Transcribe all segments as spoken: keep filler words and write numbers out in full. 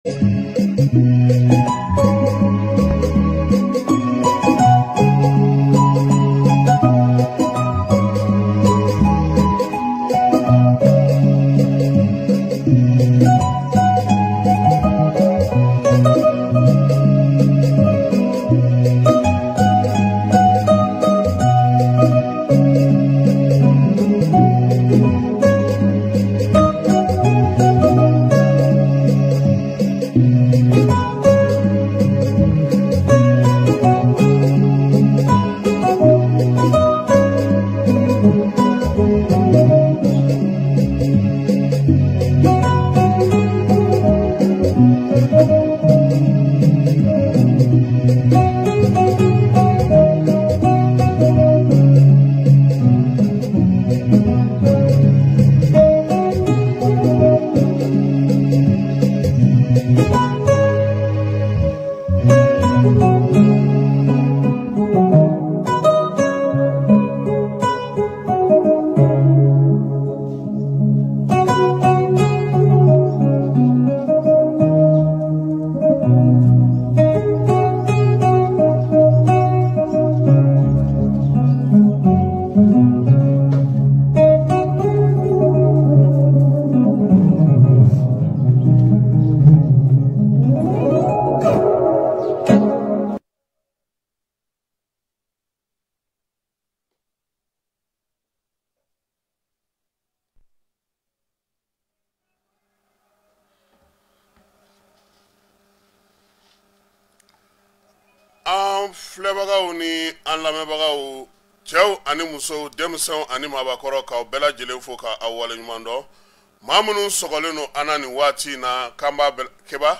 Flebagaw ni an lamɛbagaw cɛw ani musow denmisɛnw ani maabakɔrɔ k'aw bɛɛ lajɛlen fo ka aw waleɲuman dɔn maa minnu sɔgɔlen no an na nin waati in na k'an b'a keba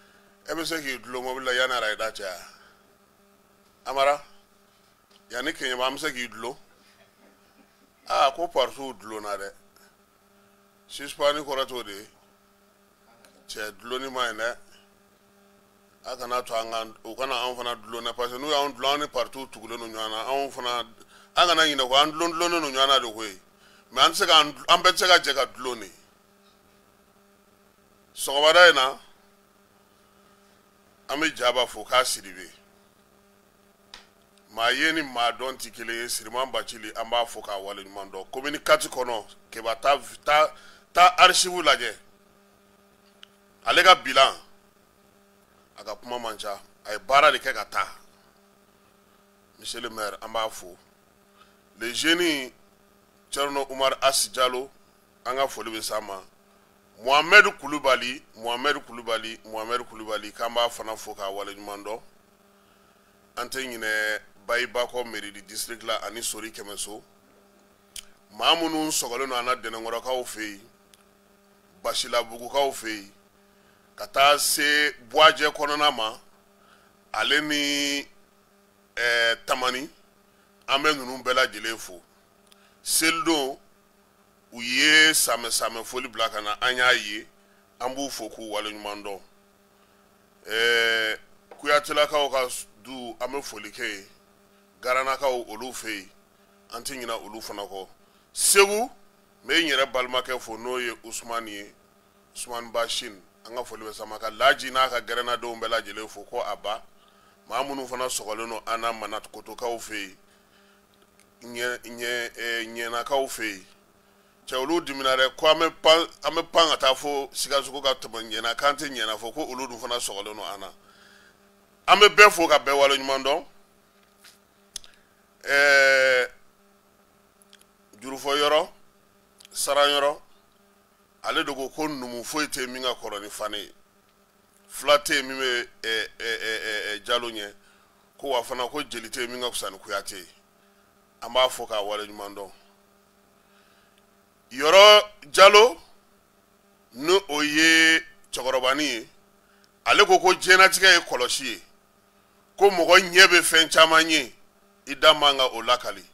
e bɛ se k'i dulon mobili la yanni arayida cɛ Amara yanni keɲɛba an bɛ se k'i dulon aa ko partout dulonna dɛ suspani kɔrɔ t'o de ye cɛ dulonni ma ɲi dɛ a kana to an ka o kana an fana dulon parce que n'u y'an dulon an ni partout tugulen no ɲɔgɔn na anw fana an kana ɲinɛ ko an dulon dulonnen no ɲɔgɔn na de koyi mais an tɛ se ka an bɛɛ tɛ se ka jɛ ka dulon de sɔgɔmada in na an bɛ Jaba fo k'a Sidibe maa ye ni maa dɔn tɛ kelen ye Siriman Bacili an b'a fo k'a waleɲuman dɔn commune quatre kɔnɔ Keba taa taa taa archive lajɛ ale ka bilan a ka kuma man ca a ye baara de kɛ ka taa monsieur le maire an b'a fo le jeune Thierno Umar As Diallo an ka foli bɛ s'a ma Mohamed Kulubali Mohamed Kulubali Mohamed Kulubali k'an b'a fana fo k'a waleɲuman dɔn an tɛ ɲinɛ Bayibakɔ mairie du district la ani Sori Kɛmɛso maa minnu sɔgɔlen no an na Dɛnɛnkɔrɔkaw fɛ yen Basilabugukaw fɛ yen ka taa se Buajɛ kɔnɔna ma ale ni ɛɛ Tamani an bɛ ninnu bɛɛ lajɛlen fo selidon u ye samɛ samɛ foli bila ka na an y'a ye an b'u fo k'u waleɲuman dɔn ɛɛ Kuyatelakaw ka du an bɛ foli kɛ yen Garanakaw olu fɛ yen an tɛ ɲinɛ olu fana kɔ Segu n bɛ n yɛrɛ balimakɛ fo n'o ye Usumani ye Usumani Bashin an ka foli bɛ sama ka Laji n'a ka gɛrɛnadenw bɛɛ lajɛlen fo ko a ba maa minnu fana sɔgɔlen no an na Manakotokaw fɛ yen Ɲɛnakaw fɛ yen cɛ olu dimina dɛ ko an bɛ pan an bɛ pan ka taa fo Sikaso ka tɛmɛ Ɲɛna k'an tɛ Ɲɛna fo ko olu dun fana sɔgɔlen no an na an bɛ bɛɛ fo ka bɛɛ waleɲuman dɔn ɛɛ Jurufɔyɔrɔ Saranyɔrɔ ale de ko ko numu foyi tɛ min ka kɔrɔ ni Fane ye fila tɛ min bɛ ɛɛ ɛɛ Jalo ɲɛ ko wa fana ko jeli tɛ min ka fisa ni Kuyate ye an b'a fo k'a waleɲuman dɔn Yɔrɔ Jalo ni o ye cɛkɔrɔbani ye ale ko ko diɲɛlatigɛ ye kɔlɔsi ye ko mɔgɔ ɲɛ bɛ fɛn caman ye i da man ka o lakali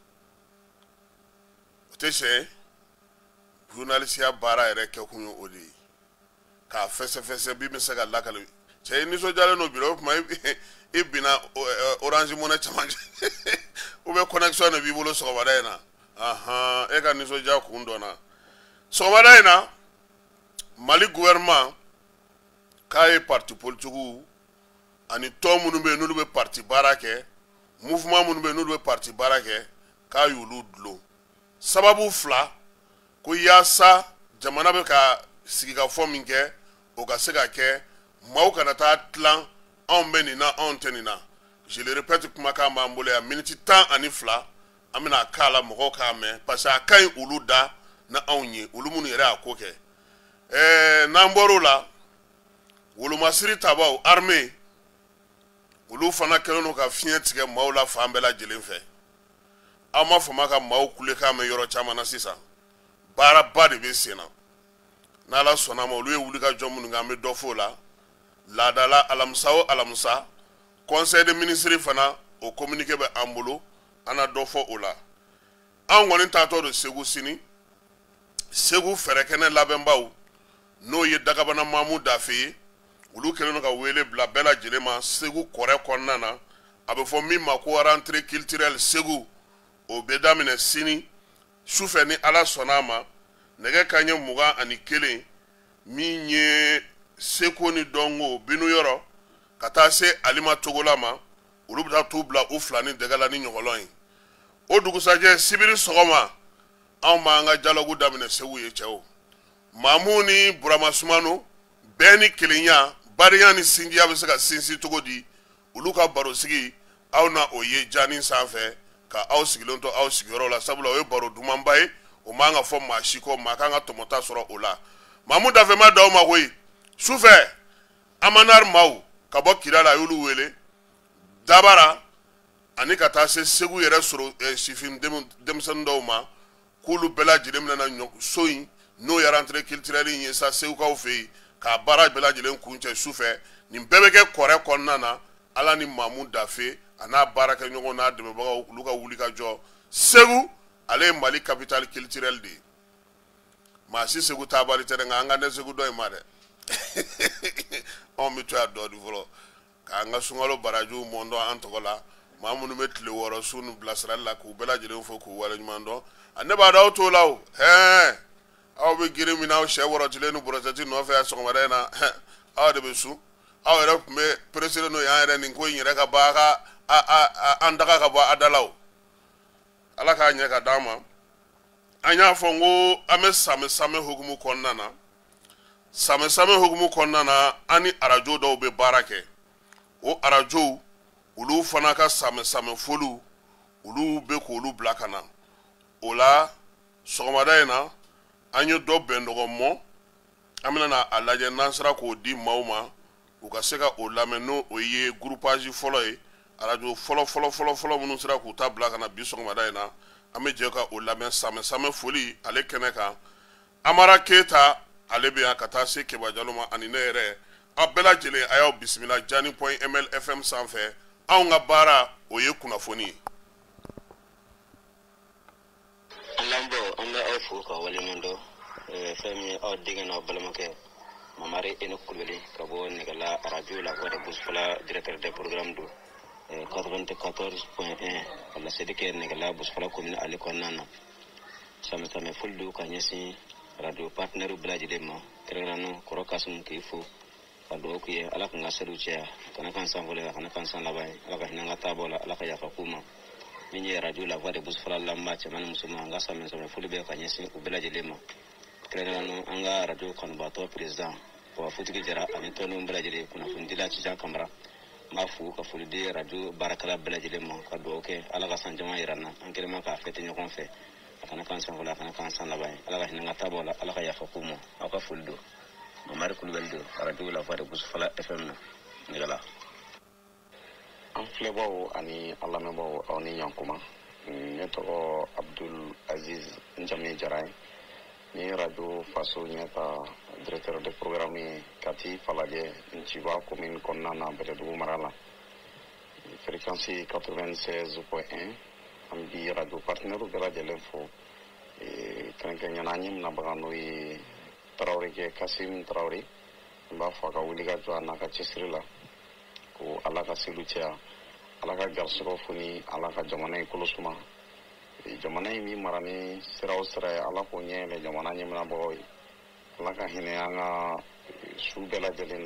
o tɛ sɛ journalisiya baara yɛrɛ kɛ kun ye o de ye k'a fɛsɛfɛsɛ bin bɛ se ka lakali cɛ i nisɔndiyalen no bi o tuma i binna Orange Money cɛmancɛ ou bien connexion de b'i bolo sɔgɔmada in na ahan e ka nisɔndiya kun dɔnna sɔgɔmada in na Mali gouvernement k'a ye parti politigiw ani tɔn minnu bɛ yen n'olu bɛ parti baara kɛ mouvement minnu bɛ yen n'olu bɛ parti baara kɛ k'a y'olu dulon sababu fila ko yaasa jamana bɛ ka sigikafɔ min kɛ o ka se ka kɛ maaw kana taa tilan anw bɛ nin na anw tɛ nin na je le répète kumakan b'an bolo yan miniti tan ani fila an bɛna k'a la mɔgɔw k'a mɛn parce que a ka ɲi olu da na anw ye olu minnu yɛrɛ y'a ko kɛ ɛɛ n'an bɔr'o la wolomasiri tabaw armée olu fana kɛlen don ka fiɲɛ tigɛ maaw la fan bɛɛ lajɛlen fɛ aw ma fama ka maaw kulekan mɛn yɔrɔ caman na sisan baaraba de bɛ sen na n'ala sɔnna ma olu ye wulikajɔ minnu kɛ an bɛ dɔ fɔ o la laadala alamisa o alamisa conseil des ministres fana o communiqué bɛ an bolo an na dɔ fɔ o la an kɔni taatɔ don segu sini segu fɛɛrɛkɛnɛ labɛnbaw n'o ye dagabana mamu dafe ye olu kɛlen don ka wele bila bɛɛ lajɛlen ma segu kɔrɛ kɔnɔna na a bɛ fɔ min ma ko rentrée culturelle segu o bɛ daminɛ sini sufɛ ni ala sɔnna a ma nɛgɛ kanɲɛ mugan ani kelen min ye seko ni dɔnko binu yɔrɔ ka taa se alima togola ma olu bɛ taa t'u bila u fila ni dɛgɛ la ni ɲɔgɔlɔn ye o dugusajɛ sibiri sɔgɔma anw b'an ka dialogue daminɛ segu ye cɛw mamu ni burama sumano bɛɛ ni kelenya bariya ni sinjiya bɛ se ka sinsin cogo di olu ka baro sigi aw na o ye jani sanfɛ ka aw sigilen to aw sigiyɔrɔ la sabula o ye baro dumanba ye o man ka fɔ maa si kɔ maa kan ka tɔmɔta sɔrɔ o la mamu dafɛma d'aw ma koyi sufɛ amanar maaw ka bɔ kira la a y'olu wele dabara ani ka taa se segu yɛrɛ sɔrɔ sifin denmisɛnnin dɔw ma k'olu bɛɛ lajɛlen bɛna so in n'o ye rentrée culturelle in ye sa segukaw fɛ yen k'a baara bɛɛ lajɛlen kuncɛ sufɛ nin bɛɛ bɛ kɛ kɔrɛ kɔnɔna na ala ni mamu dafe a n'a baarakɛɲɔgɔn n'a dɛmɛbagaw olu ka wulikajɔ segu ale ye mali capitale culturelle de ye maa si segu taabali tɛ dɛ nka an ka ne segu dɔ in ma dɛ anw bɛ to yan dɔɔni fɔlɔ k'an ka sunkalo barajiw mɔndɔn an tɔgɔ la maa minnu bɛ tile wɔɔrɔ su ni bilasirali la k'u bɛɛ lajɛlen fo k'u waleɲuman dɔn a ne b'a dɔn aw t'o la o hɛɛ aw bɛ girin min na aw sɛ wɔrɔtilen ni borosɛti nɔfɛ yan sɔgɔmada in na aw de bɛ sun aw yɛrɛ tun bɛ peresere n'o ye an yɛrɛ nin ko in yɛrɛ ka bɔ a ka an daga ka bɔ a da la o ala k'a ɲɛ ka d'an ma an y'a fɔ n ko an bɛ samɛ-samɛ hukumu kɔnɔna na samɛ-samɛ hukumu kɔnɔna na an ni arajo dɔw bɛ baara kɛ o arajow olu fana ka samɛ-samɛ foliw olu bɛ k'olu bila ka na o la sɔgɔmada in na an ye dɔ bɛn dɔgɔ mɔ an bɛna a lajɛ n'an sera k'o di maaw ma u ka se ka o lamɛn n'o o ye groupage fɔlɔ ye arajo fɔlɔ fɔlɔ fɔlɔ fɔlɔ minnu sera k'u ta bila ka na bi sɔgɔmada in na an bɛ jɛ ka o lamɛn samɛ-samɛ foli ale kɛnɛ kan amara keyita ale bɛ yan ka taa se keba jalo ma ani ne yɛrɛ aw bɛɛ lajɛlen a y'aw bisimila jani point m l f m sanfɛ anw ka baara o ye kunnafoni ye. Lambo an bɛ aw fo ka waleɲuman dɔn fɛn min ye aw denkɛ n'aw balimakɛ Mamari Eno Kulubali ka bɔ nɛgɛla arajo la voix de Boussoufala directeur des programmes do quatre-vingt-quatorze point un ka laseli kɛ nɛgɛla Boussoufala commune ale kɔnɔna na samɛ-samɛ foli do ka ɲɛsin radio partenaire bɛɛ lajɛlen ma kɛrɛnkɛrɛnnen kɔrɔ Kasimu k'i fo ka dugawu k'i ye ala ka n ka seliw caya kana kan san fɔlɔ kana kan san laban ye ala ka hinɛ an ka taabɔ la ala ka yafa k'u ma min ye radio la voix de Boussoufala lamɛn cɛman ni musoman an ka samɛ-samɛ foli bɛ ka ɲɛsin u bɛɛ lajɛlen ma kɛrɛnkɛrɛnnen an ka radio kanubaatɔ président wa futigi jara ani tɔnw bɛɛ lajɛlen kunnafonidila Cijan Kamara n b'a fo ka foli di radio baarakɛla bɛɛ lajɛlen ma ka dugawu kɛ ala ka san caman yira n na an kɛlen ma k'a fêter ɲɔgɔn fɛ a kana kan san fɔlɔ a kana kan san laban ye ala ka hinɛ an ka taabɔ la ala ka yafa k'u ma aw ka foli don Mamari Kulubali don radio la voix de Boussoufala F M na nɛgɛla an filɛbaw ani an lamɛnbaw aw ni ɲankuma ne tɔgɔ Abdul Aziz Njame Jara ye ni radio faso ɲɛta directeur de programme ye Kati Falajɛ Nciba commune kɔnɔna na Bɛlɛdugu mara la fréquence quatre-vingt-seize point un an bi radio partenaire bɛɛ lajɛlen fo kɛrɛnkɛrɛnnenya an ye minabaga n'o ye Tarawele kɛ Kasim Tarawele n b'a fɔ a ka wuli ka jɔ a n'a ka cɛsiri la ko ala ka seliw caya ala ka garisɛgɛw foni ala ka jamana in kolo suma jamana in min mara ni sira o sira ye ala k'o ɲɛ yɛlɛ jamana ɲɛminabagaw ye ala ka hinɛ an ka su bɛɛ lajɛlen na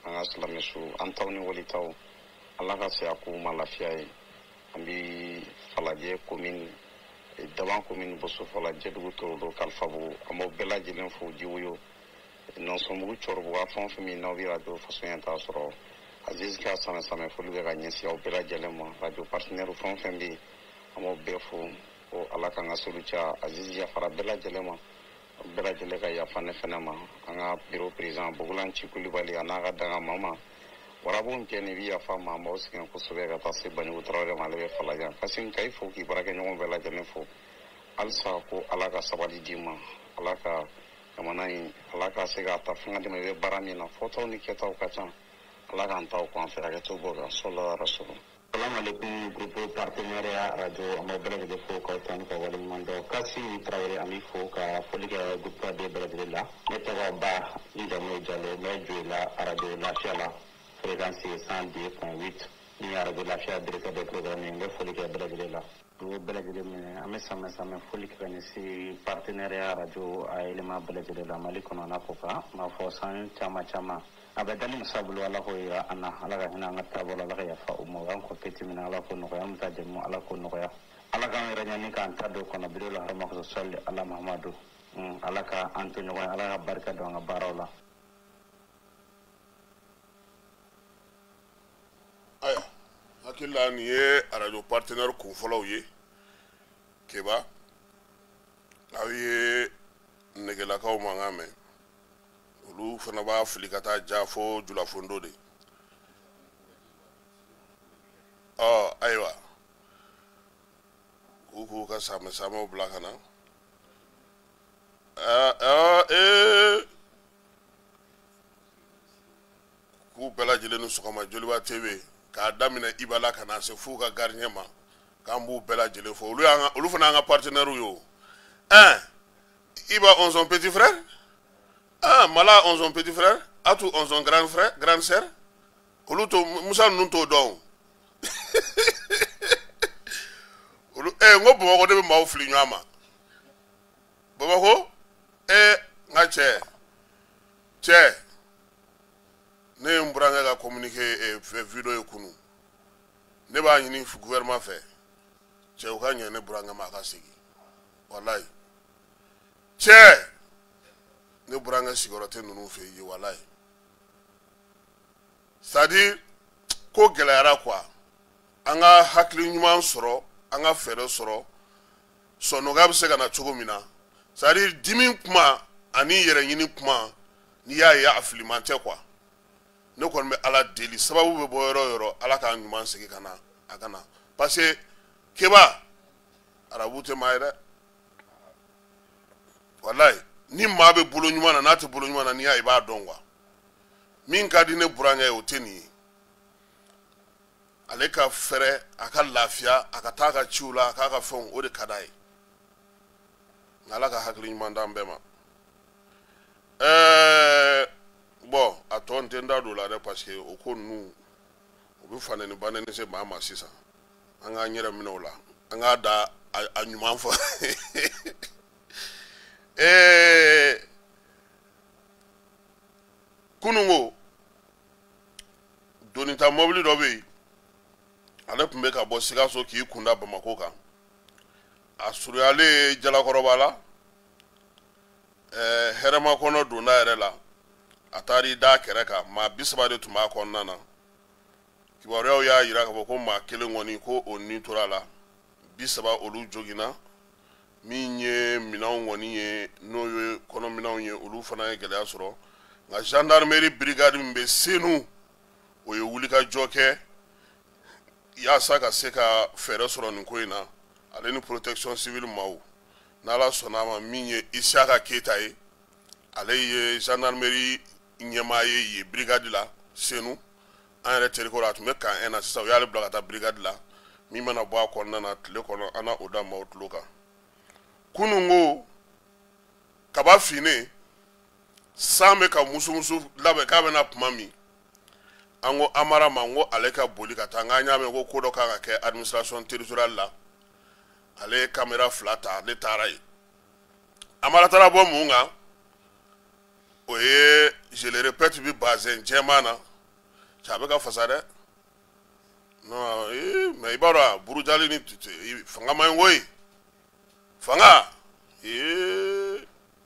an ka silamɛsu an taw ni walitaw ala ka saya k'u ma lafiya ye an bi falajɛ commune daban commune boso falajɛ dugu torodo kalifabugu an b'aw bɛɛ lajɛlen fo jiwoyo nɔnsɔnbugu cɔribugu a fɛn o fɛn min n'aw bɛ radio fasonya t'a sɔrɔ Aziz ka samɛ samɛ foli bɛ ka ɲɛsin aw bɛɛ lajɛlen ma radio partenaire fɛn o fɛn bɛ yen an b'aw bɛɛ fo ko ala k'an ka solu ca Aziz yafara bɛɛ lajɛlen ma bɛɛ lajɛlen ka yafa ne fɛnɛ ma an ka bureau président Bogolan Ci Kulibali a n'a ka danga maa ma warabu min kɛ nin bɛ yafa ma an b'aw sɛgɛn kosɛbɛ ka taa se Banjugu Tarawele ma ale bɛ Falajan Kasim Kayi fo k'i baarakɛɲɔgɔn bɛɛ lajɛlen fo halisa ko ala ka sabali d'i ma ala ka jamana in ala ka se ka ta fanga dɛmɛ i bɛ baara min na fɔtaw ni kɛtaw ka ca ala k'an taw k'an fɛ hakɛto b'o kan sɔlɔ rasulu salamu alaikum groupe partenariat radio an b'aw bɛɛ lajɛlen fo k'aw tanu ka waleɲuman dɔn Kasim Tarawele an b'i fo ka foli kɛ groupe radio bɛɛ lajɛlen la ne tɔgɔ Ba n jamu ye Jalo n bɛ Joila radio Lafiya la fréquence cent deux point huit ni radio Lafiya directeur de programme n bɛ foli kɛ bɛɛ lajɛlen la o bɛɛ lajɛlen minɛ an bɛ samɛ samɛ foli kɛ ka ɲɛsin partenariat radio a yɛlɛma bɛɛ lajɛlen la Mali kɔnɔ n'a ko kan n b'a fɔ san caman caman a bɛ dali musa bolo ala ko yira an na ala ka hinɛ an ka taabolo ala ka yafa o ma o y'an kɔ peti minɛ ala ko nɔgɔya an bɛ taa jɛmu ala ko nɔgɔya ala k'an yɛrɛ ɲani k'an ta don kɔnɔ biro la harama ko sɔli ala mahamadu ala ka an to ɲɔgɔn ye ala ka barika don an ka baaraw la aya hakili la nin ye radio partenaire kunfɔlɔw ye Keba aw ye negelakaw mankan mɛn olu fana b'a fili ka taa ja fo Julafondo de ɔ ayiwa k'u k'u ka samɛ samɛw bila ka na ee k'u bɛɛ lajɛlen ni sɔgɔma Joliba T V k'a daminɛ Ibala ka na se f'u ka gardien ma k'an b'u bɛɛ lajɛlen fo olu y'an olu fana y'an ka partenaire ye o un Iba on son petit frère ah Mala on son petit frère Atu on son grand frère grande sœur olu to Musa ninnu t'o dɔn olu eh n ko Bamakɔ de bɛ maaw fili ɲɔgɔn ma Bamakɔ eh n ka cɛ cɛ ne ye n burankɛ ka communiqué video ye kunu ne b'a ɲini gouvernement fɛ cɛ u ka ɲɛ ne burankɛ ma a ka segin walayi cɛ ne burankɛ sigiyɔrɔ tɛ ninnu fɛ yen walayi c'est à dire ko gɛlɛyara quoi an ka hakili ɲuman sɔrɔ an ka fɛɛrɛ sɔrɔ sɔnɔgɔya bɛ se ka na cogo min na c'est à dire dimi kuma ani yɛrɛ ɲini kuma n'i y'a ye a filiman tɛ quoi ne kɔni bɛ ala deli sababu bɛ bɔ yɔrɔ o yɔrɔ ala k'a ɲuman segin ka na a ka na parce que Keba arabu tɛ maa ye dɛ walayi ni maa bɛ bolo ɲuman na n'a tɛ bolo ɲuman na n'i y'a ye i b'a dɔn quoi min ka di ne burankɛ ye o tɛ nin ye ale ka fɛrɛ a ka lafiya a ka taa a ka ciw la a k'a ka fɛnw o de ka d'a ye nka ala ka hakili ɲuman d'an bɛɛ ma ɛɛ bon a tɔ n tɛ n da don o la dɛ parce que o ko ninnu o bɛ fanɛni banɛni se maa ma sisan an k'an yɛrɛ minɛ o la an k'a da a ɲuman fɔ ɛɛ kununko donita mɔbili dɔ bɛ yen ale tun bɛ ka bɔ Sikaso k'i kunda Bamako kan a surunyalen Jalakɔrɔba la ɛɛ hɛrɛma kɔnɔ donda yɛrɛ la a taara i da kɛrɛ kan maa bi saba de tun b'a kɔnɔna na kibaruyaw y'a jira k'a fɔ ko maa kelen kɔni ko o ni tora la bi saba olu joginna min ye minɛnw kɔni ye n'o ye kɔnɔminɛnw ye olu fana ye gɛlɛya sɔrɔ nka gendarmerie brigade min bɛ Senu o ye wulikajɔ kɛ yaasa ka se ka fɛɛrɛ sɔrɔ nin ko in na ale ni protection civile maaw n'ala sɔnna a ma min ye Isiaka Keyita ye ale ye gendarmerie ɲɛmaa ye yen brigade la Senu an yɛrɛ terikɛw la a tun bɛ kan un na sisan u y'ale bila ka taa brigade la min mana bɔ a kɔnɔna na tile kɔnɔ an na o da maaw tulo kan kununko kaba finnen san bɛ ka musumusu labɛn k'a bɛna tuma min an ko Amara ma n ko ale ka boli ka taa n k'an y'a mɛn ko ko dɔ kan ka kɛ administration territoriale la ale ye caméra fila ta ale taara yen Amara taara bɔ mun kan o ye je le répète bi bazin jɛman na cɛ a bɛ ka fasa dɛ non ee mais i b'a dɔn a burujali ni fanga man ɲi koyi fanga ee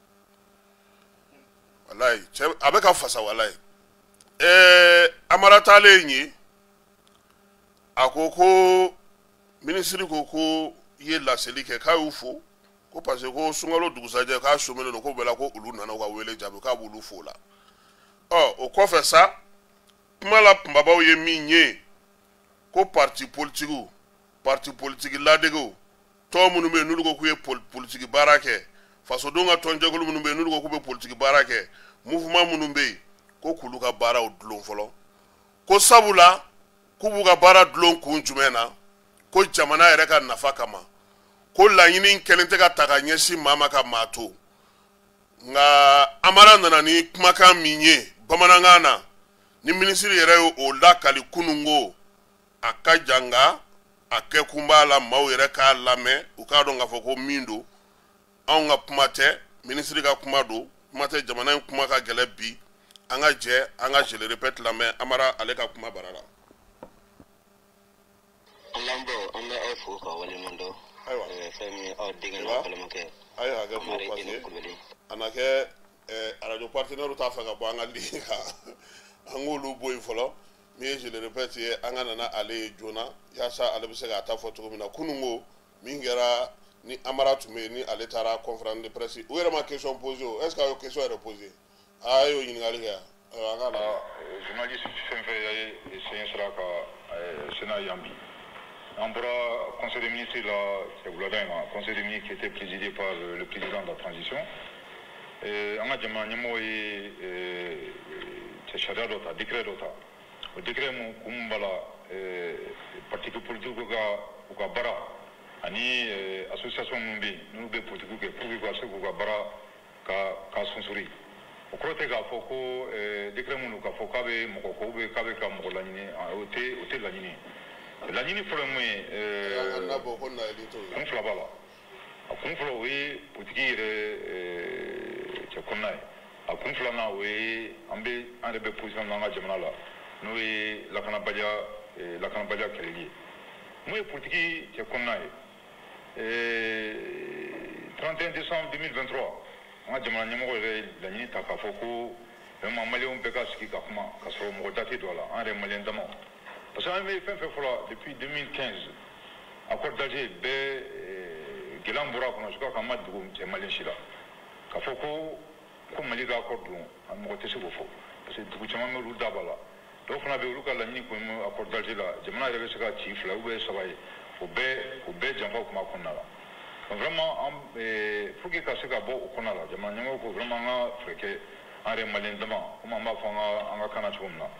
walayi cɛ a bɛ ka fasa walayi ɛɛ Amara taalen ye a ko ko minisiri ko ko i ye laseli kɛ k'a y'u fo ko parce que ko sunkalo dugusajɛ k'a somelen don ko bɛɛ la ko olu nana u ka wele jaabi k'a b'olu fo la ɔ o kɔfɛ sa kuma la kunbabaw ye min ye ko parti politigiw parti politique ladegew tɔn minnu bɛ yen n'olu ko k'u ye politique baara kɛ fasodenw ka tɔnjɛkulu minnu bɛ yen n'olu ko k'u bɛ politique baara kɛ mouvement minnu bɛ yen ko k'olu ka baaraw dulon fɔlɔ ko sabula k'u b'u ka baara dulon kun jumɛn na ko jamana yɛrɛ ka nafa kama ko laɲini kelen tɛ ka ta ka ɲɛsin maa ma ka maa to nka Amara nana ni kumakan min ye bamanankan na ni minisiri yɛrɛ ye o lakali kunun ko a ka janga a kɛ kun b'a la maaw yɛrɛ k'a lamɛn u k'a dɔn k'a fɔ ko min don anw ka kuma tɛ minisiri ka kuma don kuma tɛ jamana in kuma ka gɛlɛ bi an ka jɛ an ka je le répète lamɛn Amara ale ka kuma bara la. Lambo an bɛ aw fo ka waleɲuman dɔn fɛn min aw denkɛ n'aw balimakɛ a ye hakɛ to parce que a na kɛ radio partenaire t'a fɛ ka bɔ an ka ligne kan an k'olu bɔ yen fɔlɔ min ye je le répète ye an ka nana ale ye joona yaasa ale bɛ se k'a ta fɔ cogo min na kunun ko min kɛra ni Amara tun bɛ yen ni ale taara conférence de presse u yɛrɛ ma question posé o est ce que a y'o question yɛrɛ posé a y'o ɲininkali kɛ an ka lamɛn. Journaliste fɛn fɛn ye sɛgɛn sira ka Sénat yan bi. On pourra conseil des ministres là, c'est le conseil des ministres qui était présidé par le, le président de la transition. On a demandé c'est charia d'ota, décret d'ota. Le décret mon kumbala parti politique ou ka bara ani association mumbi nous be politique que pour que ce que bara ka ka sonsori. Au côté ka foko décret mon ka foka be mo ko be ka be ka mo la ni ote ote la ni. La ligne fɔlɔ ye kun fila b'a la a kun fɔlɔ o ye politiki yɛrɛ cɛ kɔnɔna ye a kun filanan o ye an bɛ an yɛrɛ bɛ position na an ka jamana la n'o ye lakanabaliya lakanabaliya kɛlɛli ye mun ye politiki cɛ kɔnɔna ye trente et un décembre deux mille vingt-trois an ka jamana ɲɛmɔgɔ yɛrɛ laɲini ta k'a fɔ ko vraiment maliyɛnw bɛɛ ka sigi ka kuma ka sɔrɔ mɔgɔ da tɛ don a la an yɛrɛ maliyɛn damaw. Parce qu'on avait fait depuis deux mille quinze, accord d'Alger, Gélan Boura, je crois qu'en m'a dit que c'est malin chila. Qu'il faut que Mali a accord à me retirer au fond. Parce que tout le monde est d'abord. Donc on avait eu la ligne pour accord d'Alger là. Je m'en avais fait un chiffre là où est-ce que au bé au bé j'envoie comme on a là. Donc vraiment, il faut que ça soit bon au qu'on a là. Je m'en ai vraiment fait que un malin demain, comme on m'a fait un un canard comme là.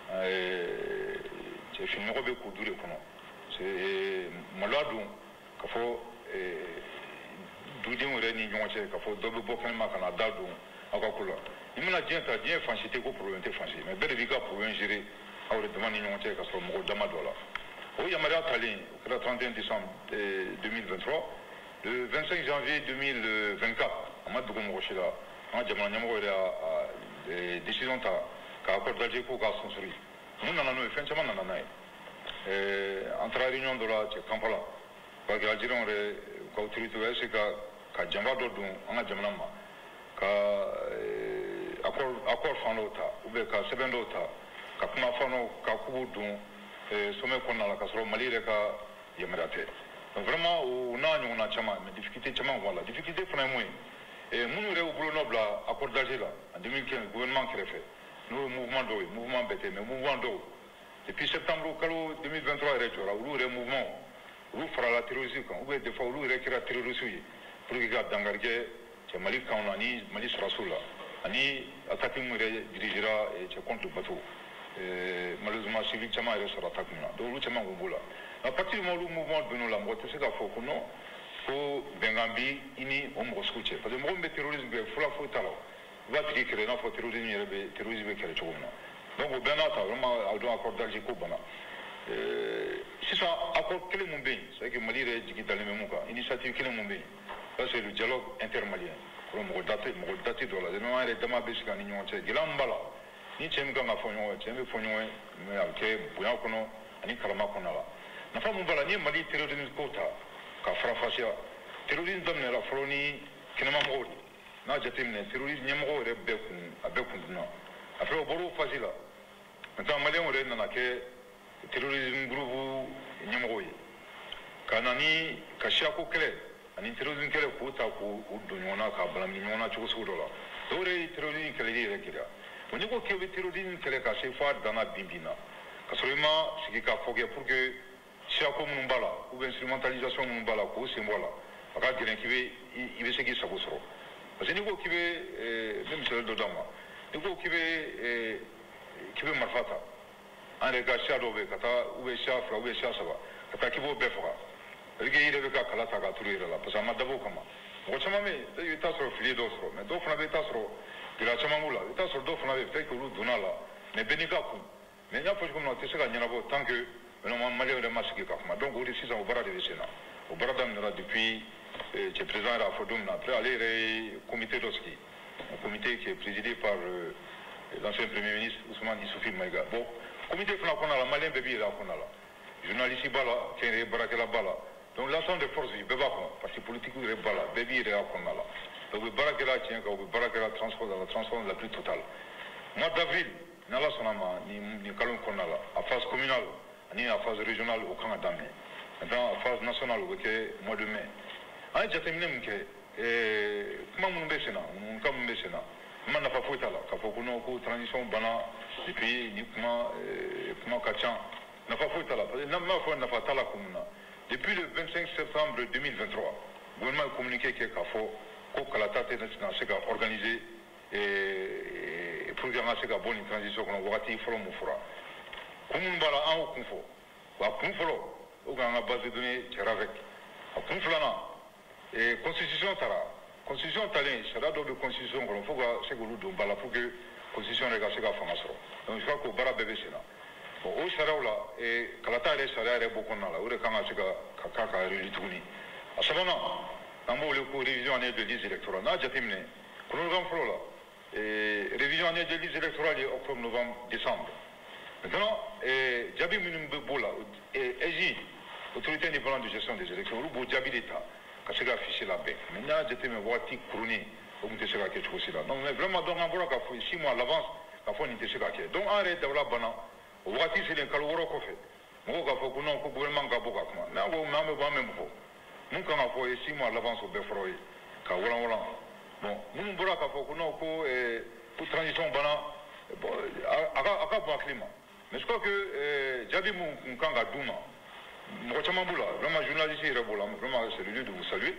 C'est une nouvelle culture de comment c'est malade qu'il faut douter ou réunir qu'on sait qu'il faut double bouquin ma Canada donc à quoi couleur il m'a dit que bien fancy t'es quoi problème t'es fancy mais bel évidemment pour un gérer à le demander qu'on sait qu'il faut me demander là oui il y a Maria Tallinn le trente et un décembre deux mille vingt-trois le vingt-cinq janvier deux mille vingt-quatre on m'a dit qu'on me là on a dit qu'on a décision ta qu'accord d'Alger pour qu'à son sourire nous n'en fait pas dans la entre la réunion de la Kampala parce que l'Algérie a autorité c'est que que Djamba Dodou on a Djamna que accord accord fanota ou bien que seven dota que kuma fano que kubudu sommet qu'on a la casserole Mali le ka yamerate donc vraiment on a on a chama mais difficulté chama voilà difficulté vraiment et nous nous au boulot noble accord d'Alger là en deux mille quinze gouvernement qui l'a fait nous mouvement d'eau mouvement B T mais mouvement d'eau depuis septembre deux mille vingt-trois où le mouvement où fera la terrorisme où des fois où il la terrorisme pour que gars d'engager c'est Mali Kaunani Mali Srasoula ani attaque nous dirigera et contre le bateau malheureusement civil chama restera attaque là donc le chama gombola à partir du moment où le mouvement de nous la moitié c'est qu'il faut que non faut bengambi ini on me rescouche parce que le mouvement de terrorisme il faut la faut talo va te créer non faut terrorisme il terrorisme qui est tout donc au Bénin vraiment à doit accord d'Alger ko bana si ça accord quel mon bien c'est que Mali est digital le même cas initiative quel mon bien ça c'est le dialogue intermalien pour me dater me dater de la même manière dama basique en union c'est gilambala ni chem ga ma fonyo chem fonyo me alke buya kono ani kalama kono la na fa mun bala ni mali terrorisme kota ka frafasia terrorisme dam ne la froni kinama mo na jatimne terrorisme nyamo re be kun abe kun na afro boru fasila nta mali on re na ke terrorisme groupe nyamo kanani ka shako kele ani terrorisme kele kota ko udonyona ka bala nyona chugo sudola dore terrorisme kele re kira oni ko ke terrorisme kele ka sefa dana bimbina ka solema sigi ka foge pour que shako mun bala ou instrumentalisation mun bala ko sembola aka gelen kibe ibe segi sako soro parce que ni ko kibe même sur le dama ni ko kibe kibe marfata en rega shado be kata ou be shafra ou be shasaba kata kibo befa rege ire be ka kala ta ka turira la parce que ma dabo kama ko chama me te ta soro fili do soro me do fna be ta soro dira chama mula ta soro do fna be te ko lu dunala me benika ku me nya po ko no te sega nyana bo tant que non malgré le masque qui a donc au décision au bras de Sénat au bras d'Amna depuis le président de la Fodum après aller au comité d'Oski un comité qui est présidé par euh, l'ancien premier ministre Ousmane Issoufi Maïga bon comité qu'on a la malien bébé là qu'on a là journaliste bala qui est barakela bala donc l'ensemble des forces vives baba parce que politique est bala bébé là qu'on a là donc barakela tient que barakela transport dans la transport la plus totale mois d'avril nala sonama ni ni kalon qu'on a là à phase communale ni à phase régionale au Canada maintenant à phase nationale au mois de mai en jatemine mke eh kuma mun besena mun kam besena man na fa fota la ka foko no ko transition bana depuis ni kuma kuma kacha na fa fota la na ma fa na fa tala kumna depuis le vingt-cinq septembre deux mille vingt-trois gouvernement a communiqué que ka fo ko kala tate national se ka organiser et programme se ka bonne transition ko wakati folo mu fura kumun bala an kun fo wa kun folo o ga nga base de données tera avec a kun flana et constitution tara constitution talent sera do de constitution ko fo ga se go lu do bala pour que constitution rega se ga fama soro donc je crois que bara bebe sena bon o sera la et kala ta re sera re boko na la o re kanga se ga ka ka re lituni a sabana tambo le ko révision année de liste électorale na jatimne ko no gam flo la et révision année de liste électorale octobre novembre décembre. Maintenant, Djabi Boula, et autorité indépendante de gestion des élections, ou Djabi l'État, qui s'est affiché la baie. Maintenant, j'étais me voir qui couronné, comme tu sais quelque chose là. Donc, vraiment, donc, on voit qu'il faut six mois à l'avance, qu'il faut n'était pas qu'il donc, arrête de la banane, on voit qu'il c'est le caloro qu'on fait. Moi, il faut que nous, le gouvernement, il faut que nous, mais on n'a même pas même pour. Nous, quand on fait six mois à l'avance au Befroy, quand on l'a, bon, nous, on voit qu'il faut que nous, pour transition banane, bon, à quoi bon climat. Mais je crois que Djabi Moukanga Douma, Mokachamamboula, vraiment journaliste et Rebola, vraiment c'est le lieu de vous saluer.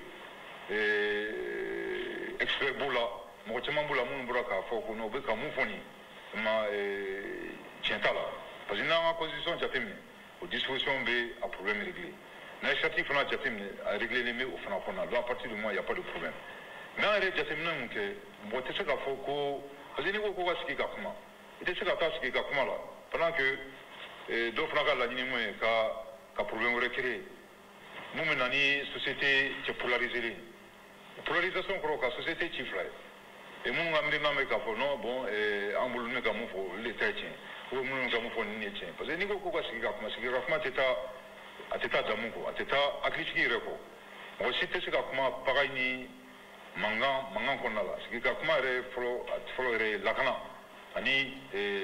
Expert Boula, Mokachamamboula, Mounbraka, Fokuno, Beka Moufoni, ma Tientala. Parce que dans la constitution, Djatimne, aux dispositions B, à problème réglé. Dans les châtiments, on a Djatimne à régler les mets au Fanafona. À partir du mois, il n'y a pas de problème. Mais en réalité, Djatimne, on peut dire qu'il faut parce que nous avons ce qui est comment. Et c'est ce qui est comment là. Pendant que d'autres gens la ligne ka problème recréé nous menons une société qui est polarisée la polarisation de la société qui fly et nous avons amené ka non bon et en boulot nous avons fait l'état tient ou nous avons fait une tient parce que nous avons ce qui est comment ce qui est comment teta à teta d'amour à teta à critiquer reco moi c'était ce qui est comment pareil ni manga manga qu'on a là ce qui est comment re follow follow re lakana ani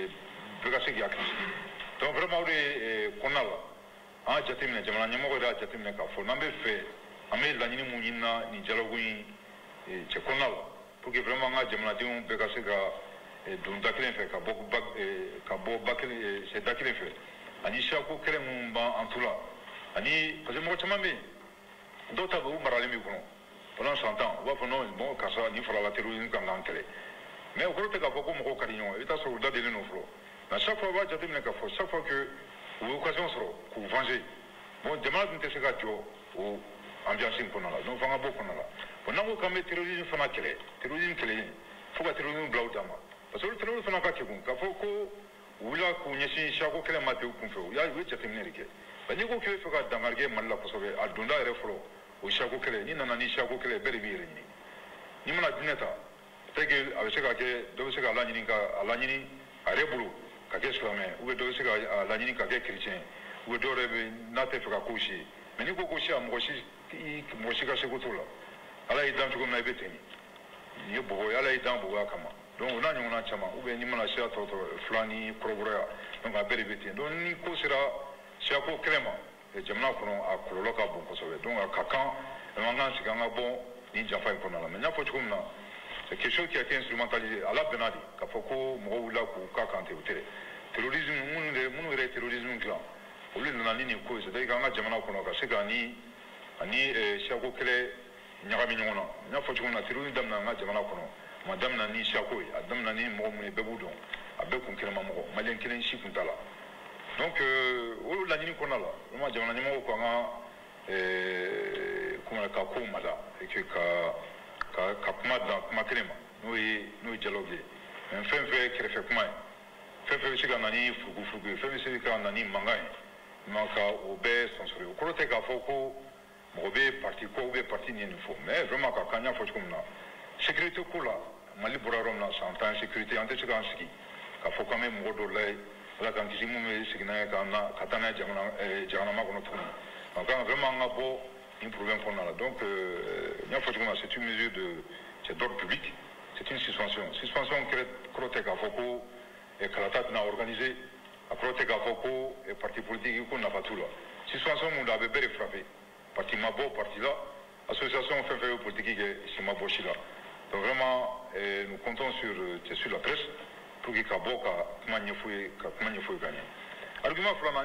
donc vraiment qu'on a là en jatimine jamana nyamo ga jatimine ka fo nambe fe ame la nyini munyina ni dialogue et che qu'on a là pour que vraiment nga jamana dion be ka se ga dun daklen fe ka bok bak ka bo bakle c'est daklen fe ani shako kere mun ba antula ani parce que mo chama me dota bu marale mi kono pendant cent ans on va faire non bon ka ça ni fera la terrorisme kan nan tele mais au gros te ka boko mo ko karinyo eta so da de no flo à chaque fois que chaque fois que vous occasion sera que vous vengez bon demande de ce gars ou ambiance qu'on a là donc on va beaucoup là on a quand même terrorisme fana kele terrorisme kele faut que terrorisme blau dama parce que le terrorisme fana ka kebun ka faut que ou là qu'on essaie chaque kele mate ou qu'on fait il y a eu déjà terminé rike ba ni ko ke faut que dangarge malla ko sobe adunda reflo o chaque kele ni nana ni chaque kele beri biri ni ni mana dineta tege avec ce gars que do ce gars là ni ka ala ni are bulu ka ke islamé ou do se ka la ni ka ke chrétien ou do re na te fa ko shi mais ni ko ko shi am ko shi mo shi ka se ko tola ala idan ko na beteni ni bo ala idan bo kama donc on a ni on a chama ou bien ni mana shi to to flani progrès donc a bere beteni donc ni ko sera shi ko crema e jamna ko a ko lo ka bon ko so donc a kakan e manga si kanga bon ni jafa ko na la mais na fo ko na c'est quelque chose qui a été instrumentalisé à la benadi ka foko mo wula ku ka kante utere terrorisme mun de mun re terrorisme clan o le na nini ko se dai kanga jamana ko no ka se ga ni ani e shako kele nyagami nyona nya fo na terrorisme dam na nga jamana ko no madam na ni shako adam na ni mo mun be budon abe kun kele ma mo malen kele shi kun tala donc o la nini ko na la ma jamana ni mo ko nga e kuma ka ko mala e ke ka ka kuma dan kuma krema no yi no dialogue en fin fait que fait kuma fait fait siga nani fugu fugu fait fait siga nani mangai manka obe sensori ko te ka foko mo be parti ko be parti ni fo mais vraiment ka kanya fo comme na sécurité ko la mali boraro na santan sécurité ante siga ski ka fo quand même mo do lay la kan kisi mo me signa ka na katana jamana jamana ma ko no tuni donc vraiment ngabo un problème qu'on a là. Donc, euh, c'est une mesure de, c'est d'ordre public, c'est une suspension. Suspension que Kroteka Foko et Kalatat n'a organisé, à Kroteka Foko et parti politique qu'on n'a pas tout là. Suspension, on l'avait bien frappé. Parti Mabo, parti là, association fait faire politique et c'est Mabo là. Donc vraiment, eh, nous comptons sur, sur la presse pour qu'il y ait comment il faut gagner. Argument flamand,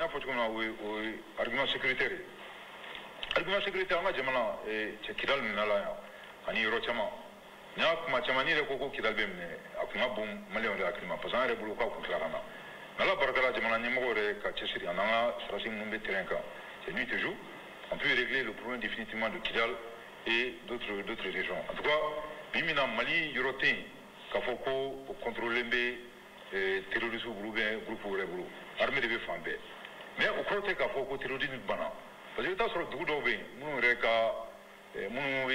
argument sécuritaire. Argument sécuritaire nga jamana e che kidal minala ya ani yoro chama nya kuma chama ni re koko kidal be mne akuma bum malion re akima pasan re bulu ka ku klarana nala barkala jamana ni mo re ka chesiri ananga sarasi mumbe terrain c'est nuit et jour on peut régler le problème définitivement de Kidal et d'autres d'autres régions en tout cas bimina Mali yorotin ka foko pour contrôler be terrorisme groupe groupe re bulu armée de fambe mais au côté ka foko terrorisme bana parce que tas ro dudo be munu reka munu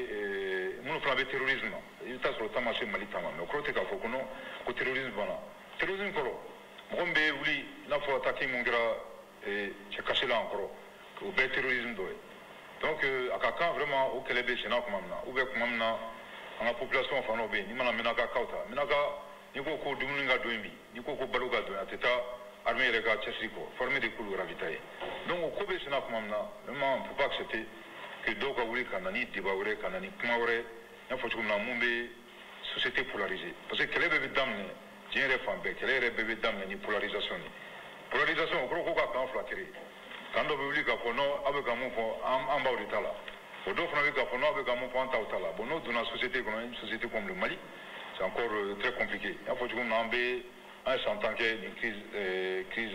be munu flambe terrorisme il tas ro tamashe Mali tama mais côté ka foko no ko terrorisme bana terrorisme koro mogombe wuli na fo attaquer mongra e che kasela encore ko be terrorisme do donc akaka vraiment au kelebe sena ko mamna ou be ko mamna en population fa no be ni mana menaka kauta menaka ni ko ko dumulinga do mbi ni ko ko baluga do ateta armée rega chesiko former des coups ravitaillés donc au kobe sena ko mamna vraiment on peut pas accepter que doka wuli kanani dibawre kanani kumawre ya fo na mumbe société polarisée parce que kelebe be damne jere fambe kelere bebe damne ni polarisation ni polarisation ko ko ka kan flateri quand on veut que no avec un mot en bas de tala au dos on veut que no avec un mot en tala bon nous dans la société comme une société comme le Mali c'est encore euh, très compliqué il faut que on en bé un s'entend qu'il y a une crise euh, crise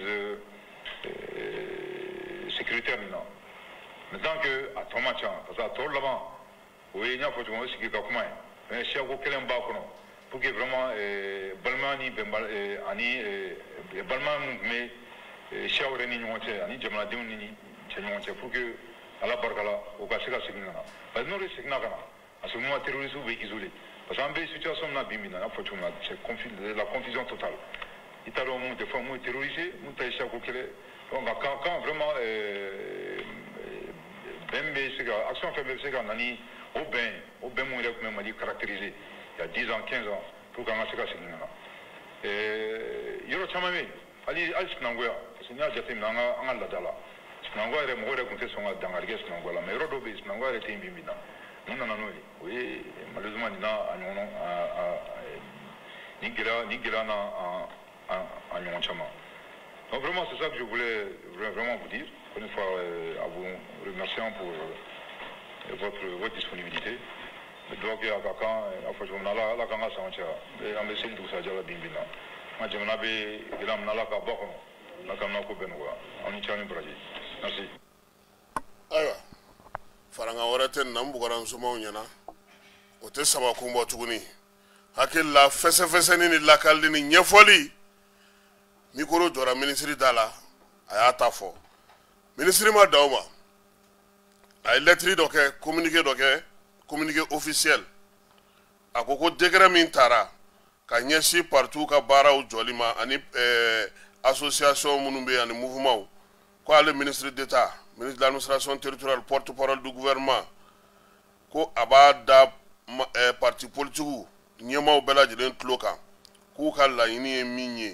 euh, sécuritaire maintenant maintenant que à ton match parce que à tout là-bas oui il faut que on se quitte comme ça mais si on quel un bas pour que vraiment balmani ani balman mais shawre ni nyonche ani jamana diun ni nyonche pour que ala barkala o ka sika signa ba no re signa kana asu mo terroriste be isolé parce que en situation na bimina na fotu na c'est confus la confusion totale italo mo de fois mo terrorisé mo ta shako kele donc quand quand vraiment euh bembe sika action fait bembe sika nani au ben au ben mo re ko mali caractérisé il y a dix ans quinze ans pour qu'on sika signa euh yoro chamame ali ali sinangoya sinya jate nanga anga ladala sinangoya re mo re kunte songa dangarge sinangola mais rodo be sinangoya re timbi bina nuna nanoi oui malheureusement na anyono a ni gira ni gira na a anyon chama donc vraiment c'est ça que je voulais vraiment vous dire une fois à vous remerciant pour votre votre disponibilité donc à kaka a fois je m'ala la kanga sancha et ambesil tout ça jala bimbina ma jamana be gilam nala ka boko la kamna ko benwa oni chani braji merci aywa faranga warate nam bugaran suma nyana o te saba ko mbo tuguni hakil la fese fese ni la kaldi ni nyefoli mikoro jora ministry dala ayata fo ministry ma dawma ay lettre doke communiqué doke communiqué officiel akoko décret min tara ka ɲɛsi partout ka baaraw jɔli ma ani eh, association minnu bɛ ani mouvement ko ale ministre d'état ministre de l'administration territoriale porte-parole du gouvernement ko a b'a da eh, parti politique ɲɛmaaw bɛɛ lajɛlen tulo kan k'u ka laɲini ye min ye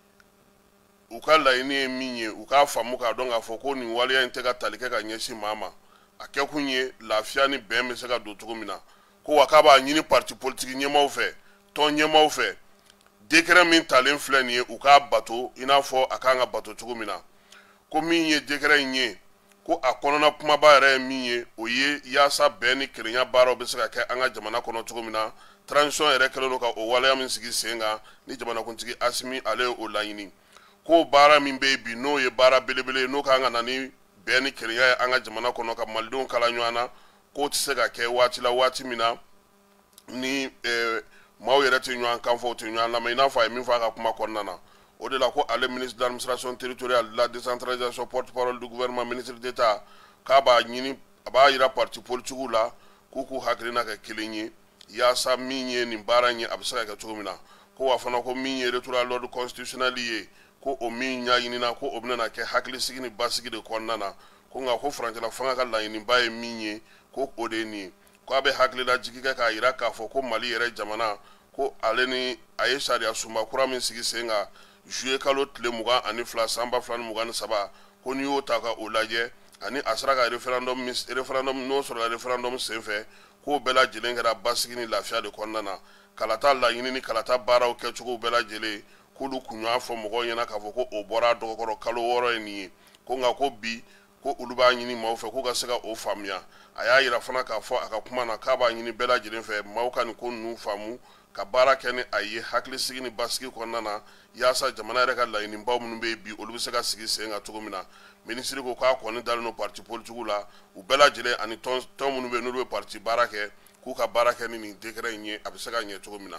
u ka laɲini ye min ye u k'a faamu k'a dɔn k'a fɔ ko nin waleya in tɛ ka tali kɛ ka ɲɛsin maa ma a kɛkun ye lafiya ni bɛn bɛ se ka don cogo min na ko wa k'a b'a ɲini parti politique ɲɛmaaw fɛ tɔn ɲɛmaaw fɛ décret min talen filɛ nin ye u k'a bato i n'a fɔ a kan ka bato cogo min na ko min ye décret in ye ko a kɔnɔna kumaba yɛrɛ ye min ye o ye yaasa bɛn ni kelenya baaraw bɛ se ka kɛ an ka jamana kɔnɔ cogo min na transition yɛrɛ kɛlen don ka o waleya min sigi sen kan ni jamanakuntigi Asimi ale ye o laɲini ko baara min bɛ yen bi n'o ye baara belebele n'o kan ka na ni bɛn ni kelenya ye an ka jamana kɔnɔ ka malidenw kala ɲɔgɔn na k'o tɛ se ka kɛ waati la waati min na ni maaw yɛrɛ tɛ ɲɔgɔn kan fɔ o tɛ ɲɔgɔn lamɛn i n'a fɔ a ye min fɔ a ka kuma kɔnɔna na o de la ko ale ministre de l'administration territoriale de la décentralisation porte-parole du gouvernement ministre d'état k'a b'a ɲini a b'a yira parti politique la k'u k'u hakilina kɛ kelen ye yaasa min ye nin baara in ye a bɛ se ka kɛ cogo min na ko wa fana ko min ye retour à l'ordre constitutionnel ye ko o min ɲaɲinina ko o bɛna kɛ hakilisigi ni basigi de kɔnɔna na ko nka ko farancɛla fanga ka laɲiniba ye min ye ko o de ye nin ye ko a bɛ hakilila jigi kɛ k'a yira k'a fɔ ko Mali yɛrɛ jamana ko ale ni a ye sariya sunba kura min sigi sen kan juillet kalo tile mugan ani fila san ba fila ni mugan ni saba ko n'i y'o ta ka o lajɛ ani a sera ka référendum référendum n'o sɔrɔla référendum senfɛ k'o bɛɛ lajɛlen kɛra basigi ni lafiya de kɔnɔna na kalata laɲini ni kalata baaraw kɛcogo bɛɛ lajɛlen k'olu kun y'a fɔ mɔgɔw ɲɛna k'a fɔ ko o bɔra dɔgɔkɔrɔ kalo wɔɔrɔ ye nin ye ko nka ko bi ko olu b'a ɲini maaw fɛ k'u ka se ka o faamuya a y'a yira fana k'a fɔ a ka kuma na k'a b'a ɲini bɛɛ lajɛlen fɛ maaw ka nin ko ninnu faamu ka baara kɛ ni a ye hakilisigi ni basigi kɔnɔna na yaasa jamana yɛrɛ ka laɲinibaw minnu bɛ yen bi olu bɛ se ka sigi sen kan cogo min na minisiri ko k'a kɔni dalen don parti politique la u bɛɛ lajɛlen ani tɔn tɔn minnu bɛ yen n'olu bɛ parti baara kɛ k'u ka baara kɛ ni nin décret in ye a bɛ se ka ɲɛ cogo min na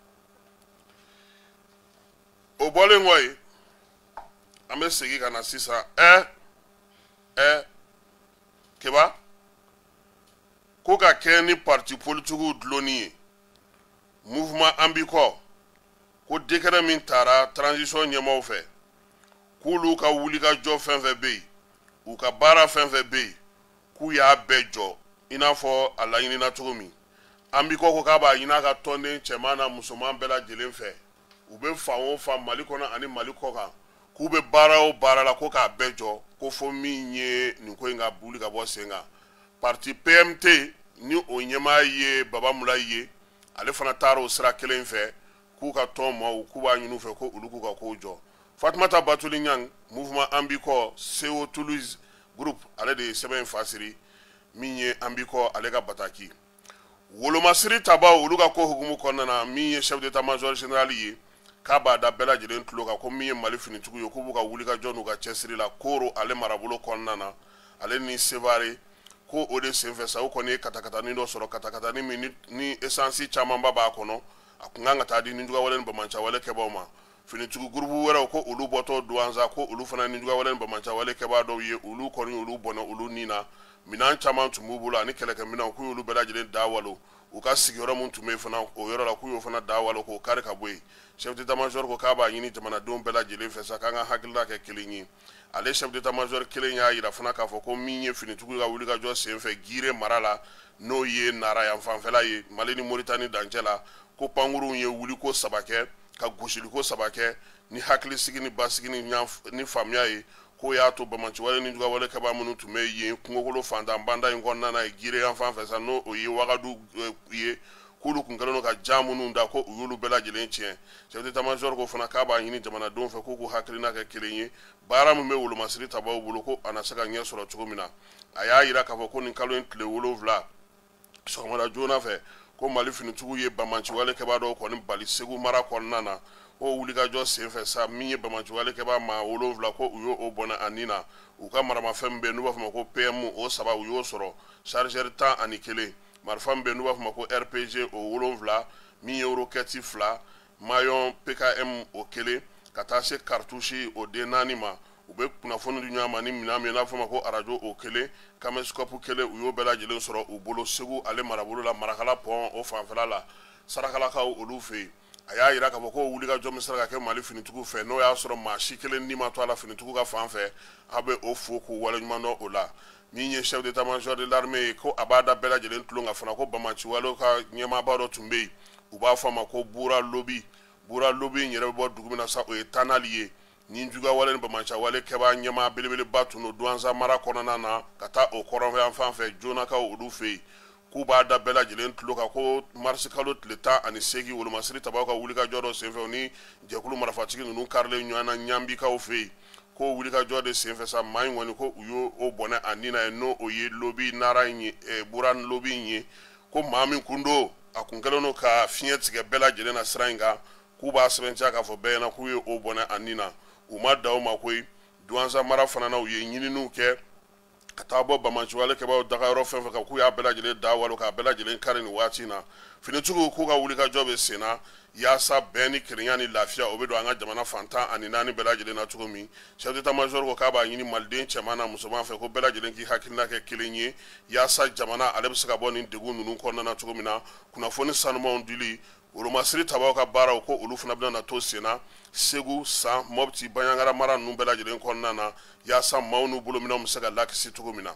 o bɔlen kɔ yen an bɛ segin ka na sisan ɛ ɛ keba ko ka kɛ ni parti politique dulonni ye mouvement an bi kɔ ko décret min taara transition ɲɛmaaw fɛ k'olu ka wulikajɔ fɛn fɛn bɛ yen u ka baara fɛn fɛn bɛ yen k'u y'a bɛɛ jɔ i n'a fɔ a laɲinina cogo min an bi kɔ ko k'a b'a ɲini a ka tɔnden cɛman na musoman bɛɛ lajɛlen fɛ u bɛ fan o fan Mali kɔnɔ ani Mali kɔ kan k'u bɛ baara o baara la ko k'a bɛɛ jɔ ko fo min ye nin ko in ka wuli ka bɔ sen kan parti P M T ni o ɲɛmaa ye Baba Mulayi ye ale fana taara o sira kelen fɛ k'u ka tɔn maaw k'u b'a ɲini u fɛ ko olu k'u ka kow jɔ Fatumata Batuli Ɲang mouvement an bi kɔ C O Toulouse groupe ale de ye sɛbɛn in fasiri min ye an bi kɔ ale ka bataki wolomasiri tabaw olu ka ko hukumu kɔnɔna na min ye chef d'état-major général ye k'a b'a da bɛɛ lajɛlen tulo kan ko min ye Mali finitigiw ye k'u b'u ka wulikajɔ n'u ka cɛsiri la Koro ale marabolo kɔnɔna na ale ni Sevare ko o de senfɛ sa o kɔni ye katakatani dɔ sɔrɔ katakatani min ni, ni essence camanba b'a kɔnɔ a kun kan ka taa di ninjugawale ni bamancawale kɛbaw ma finitigiw groupe wɛrɛw ko olu bɔtɔ Douanza ko olu fana ninjugawale ni bamancawale kɛbaa dɔw ye olu kɔni olu bɔnna olu ni na minɛn caman tun b'u bolo ani kɛlɛkɛminɛnw k'u y'olu bɛɛ lajɛlen da walo u ka sigiyɔrɔ min tun bɛ yen fana o yɔrɔ la k'u y'o fana da walo k'o kari ka bɔ yen chef d'état-major ko k'a b'a ɲini jamanadenw bɛɛ lajɛlen fɛ sa k'an ka hakilina kɛ kelen ye ale chef d'état-major kelen y'a yira fana k'a fɔ ko min ye finitigiw ka wulikajɔ senfɛ Gire mara la n'o ye Nara yan fanfɛla ye Mali ni Moritani dancɛ la ko pankuruw ye wuliko saba kɛ ka gosiliko saba kɛ ni hakilisigi ni basigi ni faamuya ye ko y'a to bamanciwale ni jugawale kɛbaa minnu tun bɛ yen kungokolo fantan banda in kɔnɔna na ye Gire yan fan fɛ sa n'o o ye Wagadu ye k'olu kun kɛlen don ka jan minnu da ko u y'olu bɛɛ lajɛlen tiɲɛ chef d'état-major ko fana k'a b'a ɲini jamanadenw fɛ k'u k'u hakilina kɛ kelen ye baara min bɛ wolomasiri tabaw bolo ko a na se ka ɲɛ sɔrɔ cogo min na a y'a yira k'a fɔ ko nin kalo in tile wolonwula sɔgɔmada joona fɛ ko Mali finitigiw ye bamanciwale kɛbaa dɔw kɔni bali Segu mara kɔnɔna na o wulikajɔ senfɛ sa min ye bamanciwale kɛbaa maa wolonwula ko u y'o bɔnɛ a nin na u ka maramafɛn min bɛ yen n'u b'a fɔ ma ko P M o saba u y'o sɔrɔ chargeur tan ani kelen marifa min bɛ yen n'u b'a fɔ ma ko R P G o wolonwula min ye roquette fila maillon P K M o kelen ka taa se cartouche o den naani ma u bɛ kunnafoni di ɲɔgɔn ma ni minɛn min n'a fɔ ma ko arajo o kelen caméscope kelen u y'o bɛɛ lajɛlen sɔrɔ u bolo Segu ale marabolo la Marakala pont o fanfɛla la Sarakalakaw olu fɛ yen a y'a yira k'a fɔ ko wulikajɔ min sera ka kɛ Mali finitigiw fɛ n'o y'a sɔrɔ maa si kelen ni ma to a la finitigiw ka fan fɛ a bɛ o fo k'u waleɲuman dɔn o la min ye chef d'état-major de l'armée ye ko a b'a da bɛɛ lajɛlen tulon kan fana ko Bamaciwalew ka ɲɛmaaba dɔ tun bɛ yen u b'a fɔ a ma ko Bura Lobi Bura Lobi in yɛrɛ bɛ bɔ dugu min na sa o ye Tanali ye ni Jugawale ni Bamaciwale kɛbaa ɲɛmaa belebeleba tun don Douentza mara kɔnɔna na ka taa o kɔrɔnfɛ fan fɛ Jonakaw olu fɛ yen k'u b'a da bɛɛ lajɛlen tulo kan ko marisi kalo tile tan ani seegin Wolomasiri Tabaw ka wulikajɔ dɔ senfɛ u ni jɛkulu marifatigi ninnu karilen ɲɔgɔn na Ɲambikaw fɛ yen ko wulikajɔ de senfɛ sa maa in kɔni ko u y'o bɔnɛ a nin na ye n'o o ye Lobi Nara in ye Bura Lobi in ye ko maa min kun don a kun kɛlen don ka fiɲɛ tigɛ bɛɛ lajɛlen na sira in kan k'u b'a sɛbɛntiya k'a fɔ bɛɛ ɲɛna k'u ye o bɔnɛ a nin na u ma da o ma koyi Douentza mara fana na u ye ɲininiw kɛ ka taa bɔ Bamaciwale kɛbaaw dagayɔrɔ fɛn fɛn kan k'u y'a bɛɛ lajɛlen da walo k'a bɛɛ lajɛlen kari nin waati in na finitigiw k'u ka wulikajɔ bɛ sen na yaasa bɛn ni kelenya ni lafiya o bɛ don an ka jamana fantan ani naani bɛɛ lajɛlen na cogo min chef d'état-major ko k'a b'a ɲini maliden cɛman na musoman fɛ ko bɛɛ lajɛlen k'i hakilina kɛ kelen ye yaasa jamana ale bɛ se ka bɔ nin degun ninnu kɔnɔna na cogo min na kunnafoni sanumanw dili Wolomasiri Tabaw ka baaraw ko olu fana bɛna na to sen na Segu San Mopti Baɲaŋara mara ninnu bɛɛ lajɛlen kɔnɔna na yaasa maaw n'u bolominɛw bɛ se ka lakisi cogo min na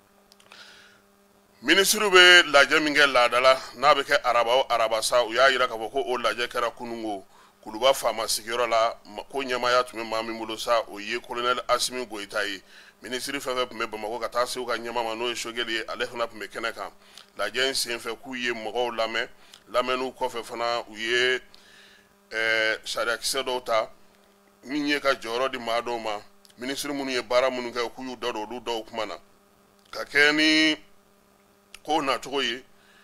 minisiriw bɛ lajɛ min kɛ laadala n'a bɛ kɛ araba o araba sa u y'a yira k'a fɔ ko o lajɛ kɛra kunungo Kuluba faama sigiyɔrɔ la ko ɲɛmaaya tun bɛ maa min bolo sa o ye colonel Asimi Goyita ye minisiri fɛn fɛn tun bɛ Bamakɔ ka taa se u ka ɲɛma ma n'o ye Sogɛli ye ale fana tun bɛ kɛnɛ kan lajɛ in senfɛ k'u ye mɔgɔw lamɛn lamɛnniw kɔfɛ fana u ye sariyakisɛ dɔw ta min ye ka jɔyɔrɔ di maa dɔw ma minisiri minnu ye baara minnu kɛ k'u y'u da don olu dɔw kuma na ka kɛ ni ko nacogo ye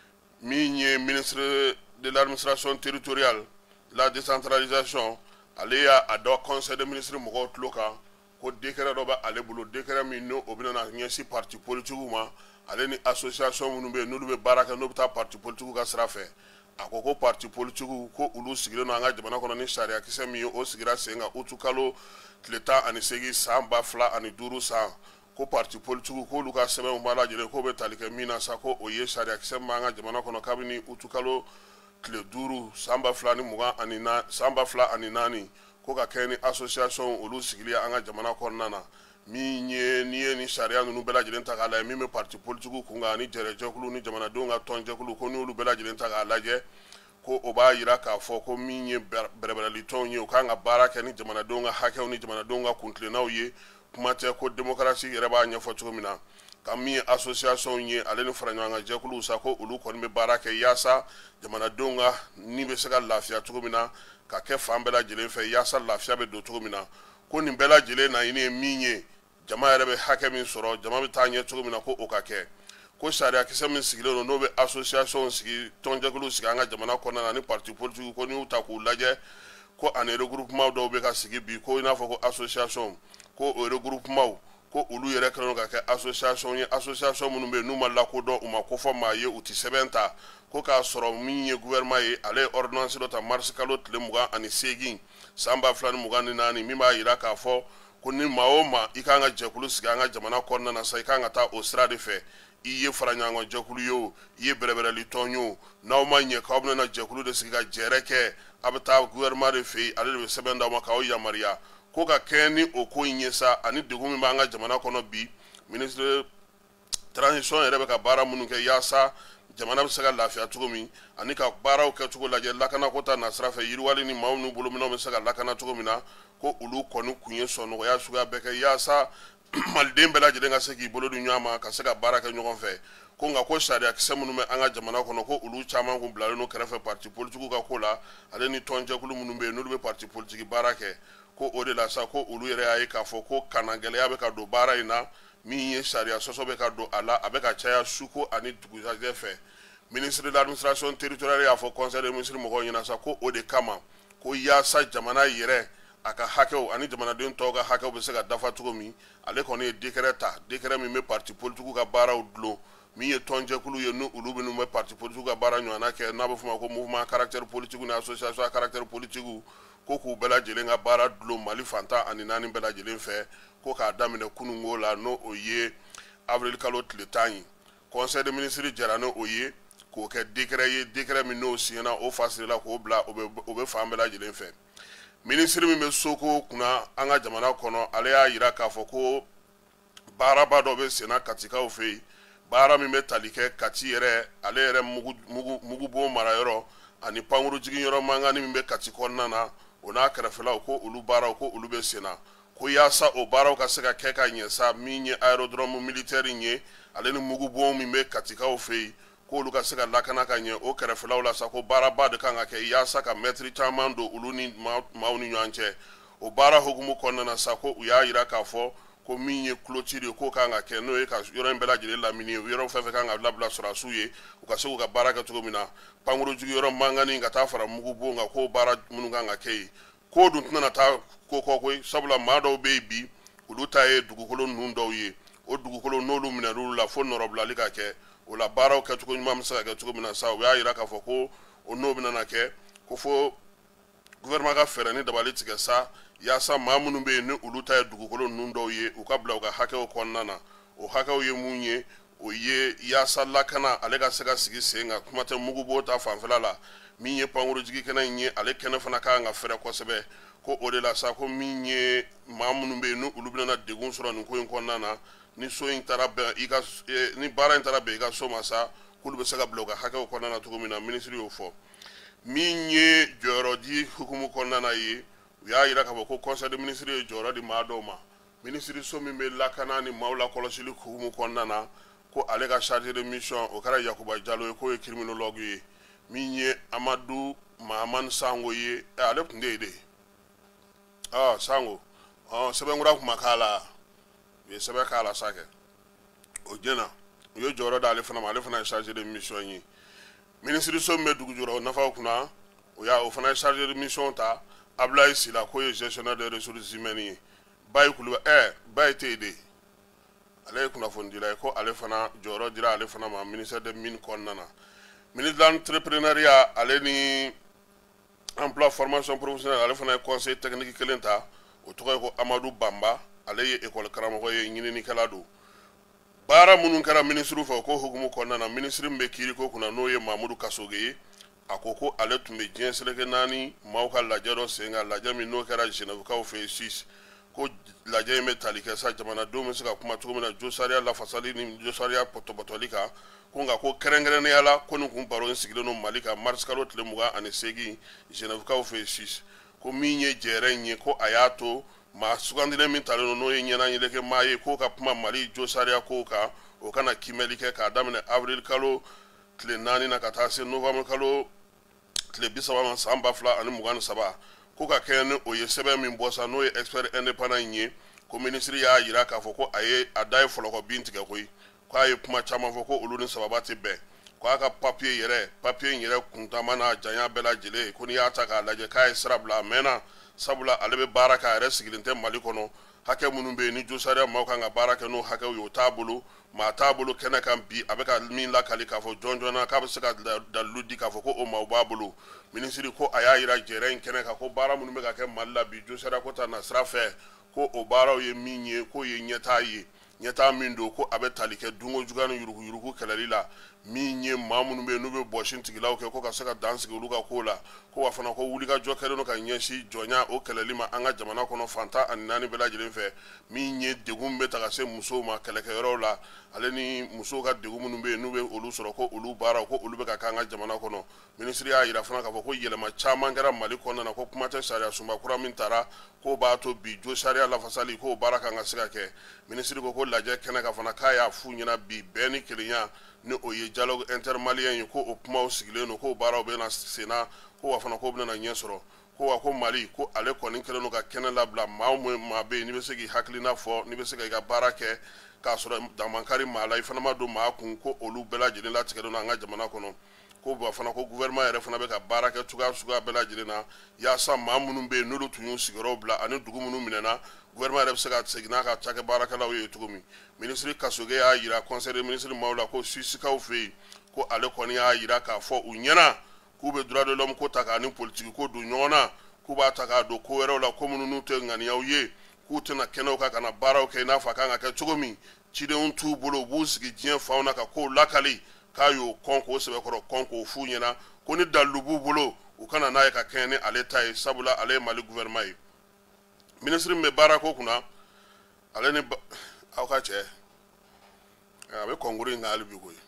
min ye ministre de l'administration territoriale la décentralisation ale y'a a dɔ conseil de ministre mɔgɔw tulo kan ko décret dɔ bɛ ale bolo décret min n'o o bɛna na ɲɛsin parti politiques ma ale ni association minnu bɛ yen n'olu bɛ baara kɛ n'o bɛ taa parti politiques ka sira fɛ a ko ko parti politiques ko olu sigilen don an ka jamana kɔnɔ ni sariyakisɛ min ye o sigira sen kan utu kalo tile tan ani seegin san ba fila ani duuru san ko parti politiques k'olu ka sɛbɛnw b'a lajɛlen k'o bɛ tali kɛ min na sa ko o ye sariyakisɛ min b'an ka jamana kɔnɔ kabini utu kalo tile duuru san ba fila ani mugan ani naani san ba fila ani naani ko ka kɛ ni association olu sigilen an ka jamana kɔnɔna na min ye n'i ye ni sariya ninnu bɛɛ lajɛlen ta k'a lajɛ min bɛ parti politiques kun kan ani jɛrɛjɛkulu ni jamanadenw ka tɔnjɛkulu ko n'olu bɛɛ lajɛlen ta k'a lajɛ ko o b'a yira k'a fɔ ko min ye bɛrɛbɛrɛlitɔnw ye u kan ka baara kɛ ni jamanadenw ka hakɛw ni jamanadenw ka kuntilennaw ye kuma tɛ ko démocratie yɛrɛ b'a ɲɛfɔ cogo min na ka min ye association ye ale ni faraɲɔgɔnkan jɛkuluw sa ko olu kɔni bɛ baara kɛ yaasa jamanadenw ka ni bɛ se ka lafiya cogo min na ka kɛ fan bɛɛ lajɛlen fɛ yaasa lafiya bɛ don cogo min na ko nin bɛɛ lajɛlen naɲini ye min ye jama yɛrɛ bɛ hakɛ min sɔrɔ jama bɛ taa ɲɛ cogo min na ko o ka kɛ ko sariyakisɛ min sigilen don n'o bɛ association sigi tɔnjɛkuluw sigi an ka jamana kɔnɔna na ni parti politique ko n'i y'u ta k'u lajɛ ko ani regroupement dɔw bɛ ka sigi bi ko i n'a fɔ ko association ko o regroupement ko olu yɛrɛ kɛlen don ka kɛ association ye association minnu bɛ yen n'u ma lakodɔn u ma ko fɔ maa ye u tɛ sɛbɛn ta ko k'a sɔrɔ min ye gouvernement ye ale ye ordonnance dɔ ta mars kalo tile mugan ani seegin san ba fila ni mugan ni naani min b'a yira k'a fɔ ko ni maa o maa i kan ka jɛkulu sigi an ka jamana kɔnɔna na sa i kan ka taa o sira de fɛ i ye faraɲɔgɔnkan jɛkulu ye o i ye bɛrɛbɛrɛli tɔn ye o n'aw ma ɲɛ k'aw bɛna jɛkulu de sigi ka jɛrɛ kɛ a bɛ taa gouvernement de fɛ yen ale de bɛ sɛbɛn d'aw ma k'aw yamaruya ko ka kɛ ni o ko in ye sa ani degun min b'an ka jamana kɔnɔ bi ministre transition yɛrɛ bɛ ka baara minnu kɛ yaasa jamana bɛ se ka lafiya cogo min ani ka baaraw kɛ cogo lajɛ lakanako ta nasira fɛ yiriwali ni maaw n'u bolominɛw bɛ se ka lakana cogo min na ko olu kɔni kun ye sɔnɔgɔya suguya bɛɛ kɛ yaasa maliden bɛɛ lajɛlen ka se k'i bolo di ɲɔgɔn ma ka se ka baara kɛ ɲɔgɔn fɛ ko nka ko sariyakisɛ minnu bɛ an ka jamana kɔnɔ ko olu caman kun bilalen don kɛrɛfɛ parti politiques ka ko la ale ni tɔnjɛkulu minnu bɛ yen n'olu bɛ parti politique baara kɛ ko o de la sa ko olu yɛrɛ y'a ye k'a fɔ ko kanagɛlɛya bɛ ka don baara in na min ye sariya sɔsɔ bɛ ka don a la a bɛ ka caya suko ani dugujɛjɛ fɛ ministre de l'administration territoriale y'a fɔ conseil des ministres mɔgɔw ɲɛna sa ko o de kama ko yaasa jamana yɛrɛ a ka hakɛw ani jamanaden tɔw ka hakɛw bɛ se ka dafa cogo min ale kɔni ye décret ta décret min bɛ parti politiques ka baaraw dulon min ye tɔnjɛkulu ye ni olu minnu bɛ parti politiques ka baara ɲɔgɔnna kɛ n'a bɛ f'o ma ko mouvement à caractère politique ni association à caractère politique ko k'u bɛɛ lajɛlen ka baara dulon Mali fantan ani naani bɛɛ lajɛlen fɛ ko k'a daminɛ kunungo la n'o o ye avril kalo tile tan ye conseil des ministres jɛra n'o o ye k'o kɛ décret ye décret min n'o signera o fasirila k'o bila o bɛ o bɛ fan bɛɛ lajɛlen fɛ ministre min bɛ Soko kunna an ka jamana kɔnɔ ale y'a yira k'a fɔ ko baaraba dɔ bɛ senna Katikaw fɛ yen baara min bɛ tali kɛ Kati yɛrɛ ale yɛrɛ mugu mugu mugubon marayɔrɔ ani pankuru jiginyɔrɔ mangani min bɛ Kati kɔnɔna na o n'a kɛrɛfɛlaw ko olu baaraw ko olu bɛ senna ko yaasa o baaraw ka se ka kɛ ka ɲɛ sa min ye aérodrome militaire ye ale ni mugubon min bɛ Katikaw fɛ yen k'olu ka se ka lakana ka ɲɛ o kɛrɛfɛlaw la sa ko baaraba de kan ka kɛ yaasa ka mɛtiri caman don olu ni maaw ni ɲɔgɔn cɛ o baara hukumu kɔnɔna na sa ko u y'a yira k'a fɔ ko min ye clôture k'o kan ka kɛ n'o ye ka yɔrɔ in bɛɛ lajɛlen lamini ye yɔrɔ fɛn fɛn kan ka labila sɔrɔsiw ye u ka se k'u ka baara kɛ cogo min na pankuru jigiyɔrɔ mangani ka taa fara mugubon kan k'o baara minnu kan ka kɛ yen k'o dun tɛna taa ko kɔ koyi sabula maa dɔw bɛ yen bi olu ta ye dugukolo ninnu dɔw ye o dugukolo n'olu minɛr'olu la fo nɔrɔbilali ka kɛ o la baaraw kɛcogo ɲuman bɛ se ka kɛ cogo min na sa u y'a yira k'a fɔ ko o n'o bɛna kɛ ko fo gouvernement ka fɛɛrɛ ni dabali tigɛ sa yaasa maa minnu bɛ yen ni olu ta ye dugukolo ninnu dɔw ye u ka bila u ka hakɛw kɔnɔna na o hakɛw ye mun ye o ye yaasa lakana ale ka se ka sigi sen kan kuma tɛ mugubon ta fanfɛla la min ye pankuru jigi kɛnɛ in ye ale kɛnɛ fana kan ka fɛrɛ kosɛbɛ ko o de la sa ko min ye maa minnu bɛ yen ni olu bɛna degun sɔrɔ nin ko in kɔnɔna na ni so in taara bɛn i ka ni baara in taara bɛn i ka so ma sa k'olu bɛ se ka bila u ka hakɛw kɔnɔna na cogo min na minisiri y'o fɔ min ye jɔyɔrɔdi hukumu kɔnɔna na ye u y'a yira k'a fɔ ko conseil de ministre ye jɔyɔrɔ di maa dɔw ma minisiri so min bɛ lakana ni maaw la kɔlɔsili hukumu kɔnɔna na ko ale ka chargé de mission o kɛra Yakuba Jalo ye k'o ye criminologue ye min ye Amadu Mahamani Sango ye ale tun tɛ yen de ah Sango sɛbɛnkura tun ma k'a la u ye sɛbɛn k'a la sa kɛ o jɛna u ye jɔyɔrɔ d'ale fana ma ale fana ye chargé de mission ye minisiri so min bɛ dugu jukɔrɔ nafaw kunna o y'a o fana ye chargé de mission ta Ablaye Sila k'o ye gestionnaire des ressources humaines ye Bayi Kuluba ɛ Bayi tɛ yen de ale ye kunnafonidila ye ko ale fana jɔyɔrɔ dira ale fana ma ministère des mines kɔnɔna na ministre de l'entrepreneuriat ale ni emploi formation professionnelle ale fana ye conseil technique kelen ta o tɔgɔ ye ko Amadu Bamba ale ye école karamɔgɔ ye ɲininikɛla don baara minnu kɛra minisiriw fɛ ko hukumu kɔnɔna na minisiri min bɛ kiiri ko kunna n'o ye Mamudu Kasoge ye a ko ko ale tun bɛ diɲɛ seleke naani maaw ka lajɛ dɔ sen kan lajɛ min n'o kɛra Genèvekaw fɛ yen six ko lajɛ in bɛ tali kɛ sa jamanadenw bɛ se ka kuma cogo min na jo sariya lafasali ni jo sariya pɔtɔpɔtɔli kan ko nka ko kɛrɛnkɛrɛnnenya la ko nin kun baro in sigilen don Mali kan mars kalo tile mugan ani seegin Genèvekaw fɛ yen six ko min ye jɛrɛ in ye ko a y'a to maa sugandilen min talen don n'o ye ɲɛnayɛlɛkɛ maa ye k'o ka kuma Mali jo sariya kow kan o kana kimɛli kɛ k'a daminɛ avril kalo tile naani na ka taa se novembre kalo tile bi saba ma san ba fila ani mugan ni saba ko ka kɛ ni o ye sɛbɛn min bɔ sa n'o ye expert indépendant in ye ko minisiri y'a yira k'a fɔ ko a ye a da ye fɔlɔkɔ bin tigɛ koyi k'a ye kuma caman fɔ ko olu ni sababa tɛ bɛn k'a ka papier yɛrɛ papier in yɛrɛ kuntama n'a janya bɛɛ lajɛlen ko n'i y'a ta k'a lajɛ k'a ye sira bila a mɛnna sabula ale bɛ baara kɛ a yɛrɛ sigilen tɛ Mali kɔnɔ hakɛ minnu bɛ yen ni jo sariya maaw kan ka baara kɛ n'o hakɛw ye o t'a bolo maa t'a bolo kɛnɛ kan bi a bɛ ka min lakali k'a fɔ jɔn jɔnna k'a bɛ se ka dalilu di k'a fɔ ko o maaw b'a bolo minisiri ko a y'a yira jɛrɛ in kɛnɛ kan ko baara minnu bɛ ka kɛ Mali la bi jo sariya ko ta na sira fɛ ko o baaraw ye min ye k'o ye ɲɛtaa ye ɲɛtaa min don ko a bɛ tali kɛ dunko juguya ni yurugu yurugu kɛlɛli la min ye maa minnu bɛ yen n'u bɛ bɔsin tigilaw kɛ ko ka se ka dan sigi olu ka ko la ko wa fana ko wulikajɔ kɛlen don ka ɲɛsin jɔnya o kɛlɛli ma an ka jamana kɔnɔ fantan ani naani bɛɛ lajɛlen fɛ min ye degun bɛ ta ka se musow ma kɛlɛkɛyɔrɔw la ale ni musow ka degun minnu bɛ yen n'u bɛ olu sɔrɔ ko olu baaraw ko olu bɛ ka kɛ an ka jamana kɔnɔ minisiri y'a yira fana k'a fɔ ko yɛlɛma caman kɛra Mali kɔnɔna na ko kuma tɛ sariya sunba kura min taara k'o b'a to bi jo sariya lafasali k'o baara kan ka se ka kɛ minisiri ko ko lajɛ kɛnɛ kan fana k'a y'a f'u ɲɛna bi bɛɛ ni kelenya ni o ye dialogue intermalien ye ko o kumaw sigilen don k'o baaraw bɛ na senna ko wa fana k'o bɛna ɲɛ sɔrɔ ko wa ko Mali ko ale kɔni kɛlen don ka kɛnɛ labila maa o maa bɛ yen n'i bɛ se k'i hakilina fɔ n'i bɛ se ka i ka baara kɛ k'a sɔrɔ damankari maa la i fana ma don maa kun ko olu bɛɛ lajɛlen latigɛlen don an ka jamana kɔnɔ ko wa fana ko gouvernement yɛrɛ fana bɛ ka baara kɛ cogoya suguya bɛɛ lajɛlen na yaasa maa minnu bɛ yen n'olu tun y'u sigiyɔrɔw bila ani dugu minnu minɛna gouvernement yɛrɛ bɛ se ka segin n'a ka cakɛ baarakɛlaw ye cogo min minisiri Kasoge y'a yira conseil des ministres maaw la ko Susikaw fɛ yen ko ale kɔni y'a yira k'a fɔ u ɲɛna k'u bɛ droit de l'homme ko ta k'a ni politique ko don ɲɔgɔn na k'u b'a ta k'a don ko wɛrɛw la ko minnu n'u tɛ ŋaniyaw ye k'u tɛna kɛnɛw kan ka na baaraw kɛ i n'a fɔ a kan ka kɛ cogo min cidenw t'u bolo u b'u sigi diɲɛ fanw na ka kow lakali k'a y'o kɔn k'o sɛbɛkɔrɔ kɔn k'o f'u ɲɛna ko ni dalu b'u bolo u kana n'a ye ka kɛɲɛ ni ale ta ye sabula ale ye Mali gouvernement ye ministre min bɛ baara ko kunna ale ni aw ka cɛ a bɛ kɔnkuru in kan hali bi koyi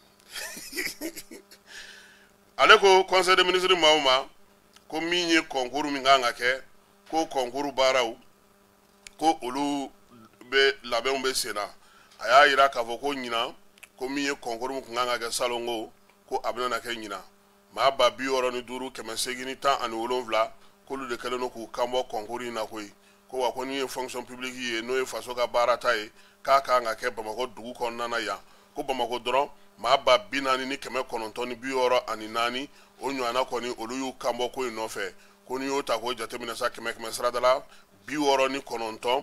ale ko conseil des ministres maaw ma ko min ye kɔnkuru min kan ka kɛ ko kɔnkuru baaraw ko olu bɛ labɛnw bɛ sen na a y'a yira k'a fɔ ko ɲina ko min ye kɔnkuru min kan ka kɛ salongo ko a bɛna kɛ ɲina maa ba bi wɔɔrɔ ni duuru kɛmɛ seegin ni tan ani wolonwula k'olu de kɛlen don k'u kanbɔ kɔnkuru in na koyi ko wa ko ni ye fonction publique ye n'o ye faso ka baara ta ye k'a kan ka kɛ Bamakɔ dugu kɔnɔna na yan ko Bamakɔ dɔrɔn maa ba bi naani ni kɛmɛ kɔnɔntɔn ni bi wɔɔrɔ ani naani o ɲɔgɔnna kɔni olu y'u kanbɔ ko in nɔfɛ ko n'i y'o ta k'o jateminɛ sa kɛmɛ kɛmɛ sarada la bi wɔɔrɔ ni kɔnɔntɔn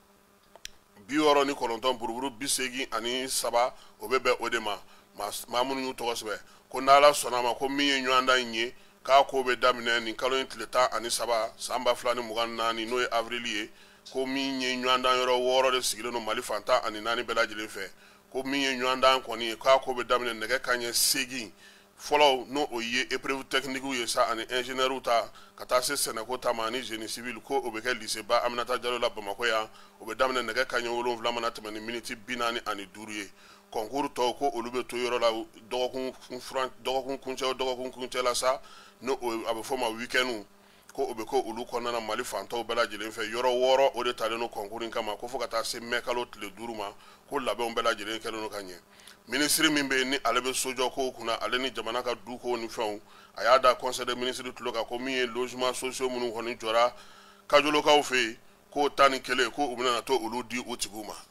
bi wɔɔrɔ ni kɔnɔntɔn buruburu bi seegin ani saba o bɛ bɛn o de ma maa minnu y'u tɔgɔ sɛbɛn ko n'Ala sɔnna ma ko min ye ɲɔgɔndan in ye k'a ko bɛ daminɛ nin kalo in tile tan ani saba san ba fila ni mugan ni naani n'o ye avril ye ko min ye ɲɔgɔndan yɔrɔ wɔɔrɔ de sigilen don Mali fantan ani naani bɛɛ lajɛlen fɛ ko min ye ɲɔgɔndan kɔni ye k'a ko bɛ daminɛ nɛgɛ kanɲɛ seegin fɔlɔ n'o o ye épreuve technique ye sa ani ingénieur ta ka taa se sɛnɛko ta ma ani génie civil ko o bɛ kɛ lycée ba Aminata Diallo la Bamakɔ yan o bɛ daminɛ nɛgɛ kanɲɛ wolonwula mana tɛmɛ ni miniti bi naani ani duuru ye concours tɔw ko olu bɛ to yɔrɔ la dɔgɔkun furan dɔgɔkun kuncɛ o dɔgɔkun kuncɛ la sa no a bɛ fɔ ma weekend ko o bɛ ko olu kɔnɔna na Mali fantaw bɛɛ lajɛlen fɛ yɔrɔ wɔɔrɔ o de talen no concours in kama ko fo ka taa se mai kalo tile duuru ma ko labɛnw bɛɛ lajɛlen kɛlen no ka ɲɛ ministre min bɛ ni ale bɛ sojɔ ko kunna ale ni jamana ka du ko ni fɛnw a y'a da conseil des ministres tulo kan ko min ye logement sociaux minnu kɔni jɔra kajolokaw fɛ yen k'o ta ni kelen ko u bɛna to olu di u tigiw ma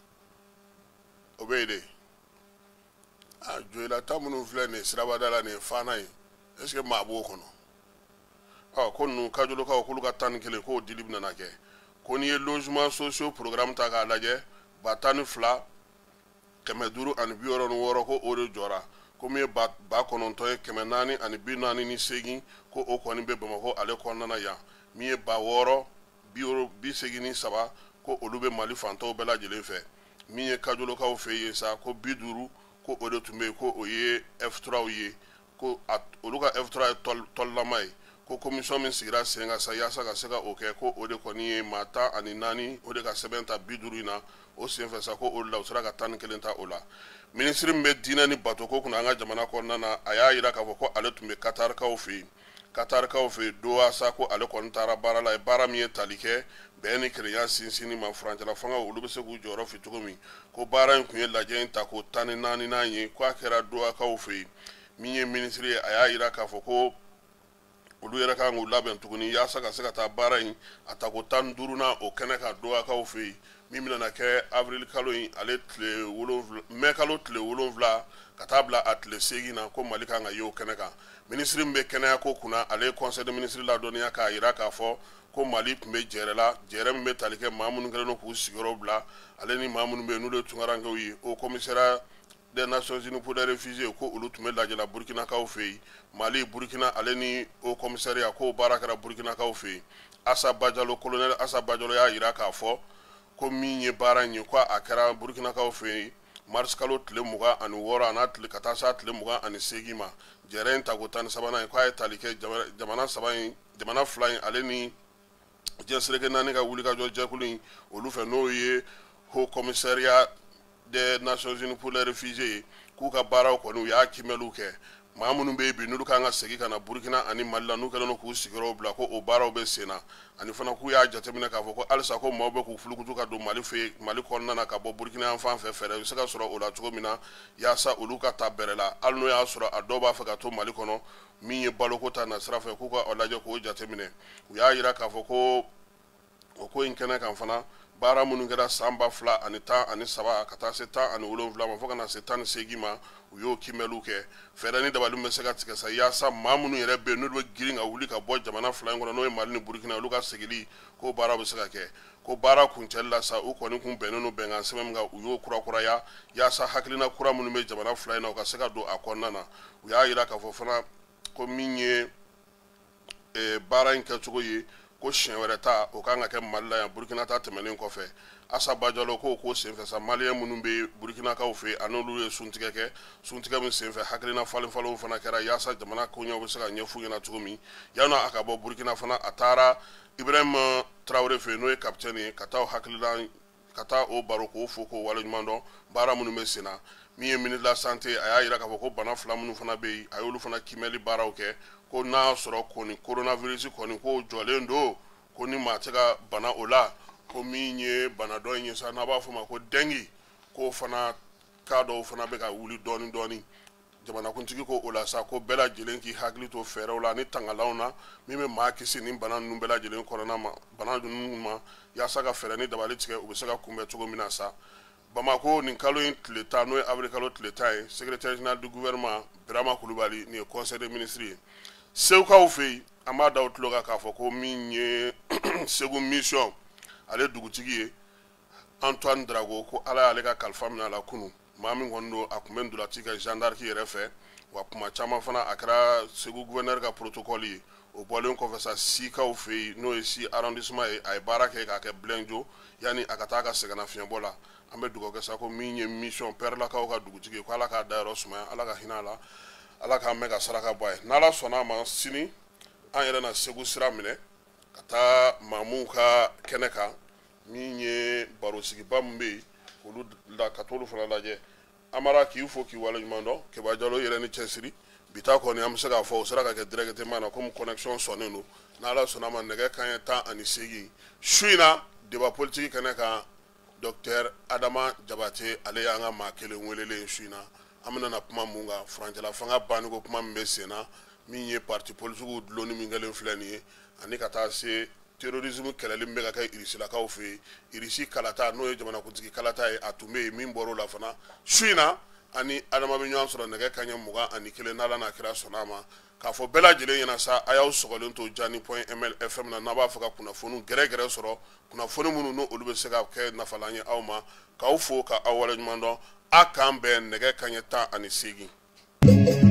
o bɛ yen de a joyilata minnu filɛ nin ye sirabada la nin ye fana ye est ce que maa b'o kɔnɔ ɔ ko ninnu kajolokaw k'olu ka tan ni kelen k'o dili bɛna kɛ ko n'i ye logement sociaux programme ta k'a lajɛ ba tan ni fila kɛmɛ duuru ani bi wɔɔrɔ ni wɔɔrɔ ko o de jɔra ko min ye ba kɔnɔntɔn ye kɛmɛ naani ani bi naani ni seegin ko o kɔni bɛ Bamakɔ ale kɔnɔna na yan min ye ba wɔɔrɔ bi wɔɔrɔ bi seegin ni saba ko olu bɛ Mali fantaw bɛɛ lajɛlen fɛ min ye kajolokaw fɛ yen sa ko bi duuru ko o de tun bɛ yen ko o ye F trois ye ko olu ka F trois ye tɔlilama ye ko commission min sigira sen kan sa yaasa ka se ka o kɛ ko o de kɔni ye maa tan ani naani o de ka sɛbɛn ta bi duuru in na o senfɛ sa ko o la u sera ka tan ni kelen ta o la ministre min bɛ diinɛ ni bato ko kunna an ka jamana kɔnɔna na a y'a yira k'a fɔ ko ale tun bɛ katarikaw fɛ yen katarikaw fɛ yen Doha sa ko ale kɔni taara baara la baara min ye tali kɛ bɛn ni kelenya sinsinni ma furancɛla fanga olu bɛ se k'u jɔyɔrɔ fi cogo min ko baara in tun ye lajɛ in ta k'o tan ni naani nan ye ko a kɛra Dohakaw fɛ yen min ye ministre ye a y'a yira k'a fɔ ko olu yɛrɛ kan k'u labɛn tuguni yaasa ka se ka taa baara in a ta ko tan ni duuru na o kɛnɛ kan Dohakaw fɛ yen min bɛna kɛ avril kalo in ale tile wolonwula mai kalo tile wolonwula ka taa bila a tile seegin na ko Mali kan ka ye o kɛnɛ kan ministre min bɛ kɛnɛya ko kunna ale ye conseil des ministres ladɔnniya k'a yira k'a fɔ ko Mali tun bɛ jɛrɛ la jɛrɛ min bɛ tali kɛ maa minnu kɛlen don k'u sigiyɔrɔ bila ale ni maa minnu bɛ yen n'olu ye tunkarankew ye o commissariat des Nations Unies pour les réfugiés ko olu tun bɛ lajɛla Burkinakaw fɛ yen Mali Burkina ale ni o commissariat ko baara kɛra Burkinakaw fɛ yen Assa Bajalo colonel Assa Bajalo y'a yira k'a fɔ ko min ye baara in ye ko a kɛra Burkinakaw fɛ yen mars kalo tile mugan ani wɔɔrɔ a n'a tile ka taa s'a tile mugan ani seegin ma jɛrɛ in ta ko tan ni sabanan ye k'a ye tali kɛ jamana saba in jamana fila in ale ni jɛnsɛrɛkɛ naani ka wulikajɔ jɛkulu in olu fɛ n'o ye Haut Commissariat des Nations Unies pour les réfugiés k'u ka baaraw kɔni u y'a kimɛliw kɛ maa minnu bɛ yen bi n'olu kan ka segin ka na Burkina ani Mali la n'u kɛlen don k'u sigiyɔrɔw bila ko o baaraw bɛ sen na ani fana k'u y'a jateminɛ k'a fɔ ko halisa ko maaw bɛ k'u fulukutu ka don Mali fɛ Mali kɔnɔna na ka bɔ Burkina yan fan fɛ fɛɛrɛ bɛ se ka sɔrɔ o la cogo min na yaasa olu ka ta bɛrɛ la hali n'o y'a sɔrɔ a dɔw b'a fɛ ka to Mali kɔnɔ min ye baloko ta na sira fɛ k'u ka o lajɛ k'o jateminɛ u y'a yira k'a fɔ ko o ko in kɛnɛ kan fana baara minnu kɛra san ba fila ani tan ani saba ka taa se tan ani wolonwula ma fo ka na se tan ni seegin ma u y'o kimɛliw kɛ fɛɛrɛ ni dabali bɛ se ka tigɛ sa yaasa maa minnu yɛrɛ bɛ yen n'olu bɛ girin ka wuli ka bɔ jamana fila in kɔnɔ n'o ye Mali ni Burkina olu ka segili k'o baara bɛ se ka kɛ ko baara kuncɛli la sa u kɔni kun bɛnnen don bɛnkan sɛbɛn min kan u y'o kurakuraya yaasa hakilina kura minnu bɛ jamana fila in na u ka se ka don a kɔnɔna na u y'a yira k'a fɔ fana ko min ye baara in kɛcogo ye ko siɲɛ wɛrɛ ta o kan ka kɛ Mali la yan Burkina ta tɛmɛnen kɔfɛ Assa Badialo ko ko senfɛ sa maliyɛn minnu bɛ Burkinakaw fɛ a n'olu ye suntigɛ kɛ suntigɛ min senfɛ hakilina falen falenw fana kɛra yaasa jamana koɲɛw bɛ se ka ɲɛf'u ɲɛna cogo min yan'a a ka bɔ Burkina fana a taara Ibrahima Traoré fɛ n'o ye capitaine ye ka taa hakilina ka taa o baro k'o fo k'o waleɲuman dɔn baara minnu bɛ sen na min ye ministre de la santé a y'a jira k'a fɔ ko bana fila minnu fana bɛ yen a y'olu fana kimɛli baaraw kɛ ko n'a sɔrɔ kɔni coronavirus kɔni ko jɔlen don ko ni maa tɛ ka bana o la ko min ye bana dɔ in ye sa n'a b'a fɔ ma ko dengue ko fana ka dɔw fana bɛ ka wuli dɔɔni dɔɔni jamanakuntigi ko o la sa ko bɛɛ lajɛlen k'i hakili to fɛɛrɛw la ni tangalanw na min bɛ maa kisi ni bana ninnu bɛɛ lajɛlen kɔnɔna ma bana ninnu ma yaasa ka fɛɛrɛ ni dabali tigɛ u bɛ se ka kunbɛn cogo min na sa Bamako nin kalo in tile tan n'o ye avril kalo tile tan ye secrétaire général du gouvernement Birama Kulubali nin ye conseil des ministres ye Segukaw fɛ yen an b'a da o tulo kan k'a fɔ ko min ye Segu mission ale dugutigi ye Antoine Drago ko ala y'ale ka kalifa minɛ a la kunun maa min kɔni don a tun bɛ ndolanci kɛ gendarme yɛrɛ fɛ wa kuma caman fana a kɛra Segu gouverneur ka protocole ye o bɔlen kɔfɛ sa Sikaw fɛ yen n'o ye si arrondissement ye a ye baara kɛ k'a kɛ Bilenjo yanni a ka taa ka sɛgɛnnafiɲɛbɔ la an bɛ dugawu kɛ sa ko min ye mission pɛrɛlakaw ka dugutigi ye ko ala k'a dayɔrɔ sumaya ala ka hinɛ a la ala k'an mɛn ka saraka bɔ a ye n'ala sɔnna a ma sini an yɛrɛ na Segu sira minɛ ka taa maamuw ka kɛnɛ kan min ye barosigiba min bɛ yen k'olu la ka t'olu fana lajɛ Amara k'i fo k'i waleɲuman dɔn Keba Jalo yɛrɛ ni cɛsiri bi ta kɔni an bɛ se k'a fɔ o sera ka kɛ directement na comme connexion sɔnnen don n'ala sɔnna a ma nɛgɛ kanɲɛ tan ani seegin su in na débat politique kɛnɛ kan Docteur Adama Jabate ale y'an ka maa kelen welelen su in na an bɛna na kuma mun kan furancɛla fanga banni ko kuma min bɛ sen na min ye parti politique dulonni min kɛlen filɛ nin ye ani ka taa se terrorisme kɛlɛli min bɛ ka kɛ Irisilakaw fɛ yen Irisi kalata n'o ye jamanakuntigi kalata ye a tun bɛ yen min bɔr'o la fana su in na ani Adama bɛ ɲɔgɔn sɔrɔ nɛgɛ kanɲɛ mugan ani kelen n'ala n'a kira sɔnna a ma k'a fɔ bɛɛ lajɛlen ɲɛna sa a y'aw sɔgɔlen to Jani point M L F M na n'a b'a fɛ ka kunnafoni gɛrɛ gɛrɛ sɔrɔ kunnafoni minnu n'o olu bɛ se ka kɛ nafalan ye aw ma k'aw fo k'aw waleɲuman dɔn a k'an bɛn nɛgɛ kanɲɛ tan ani seegin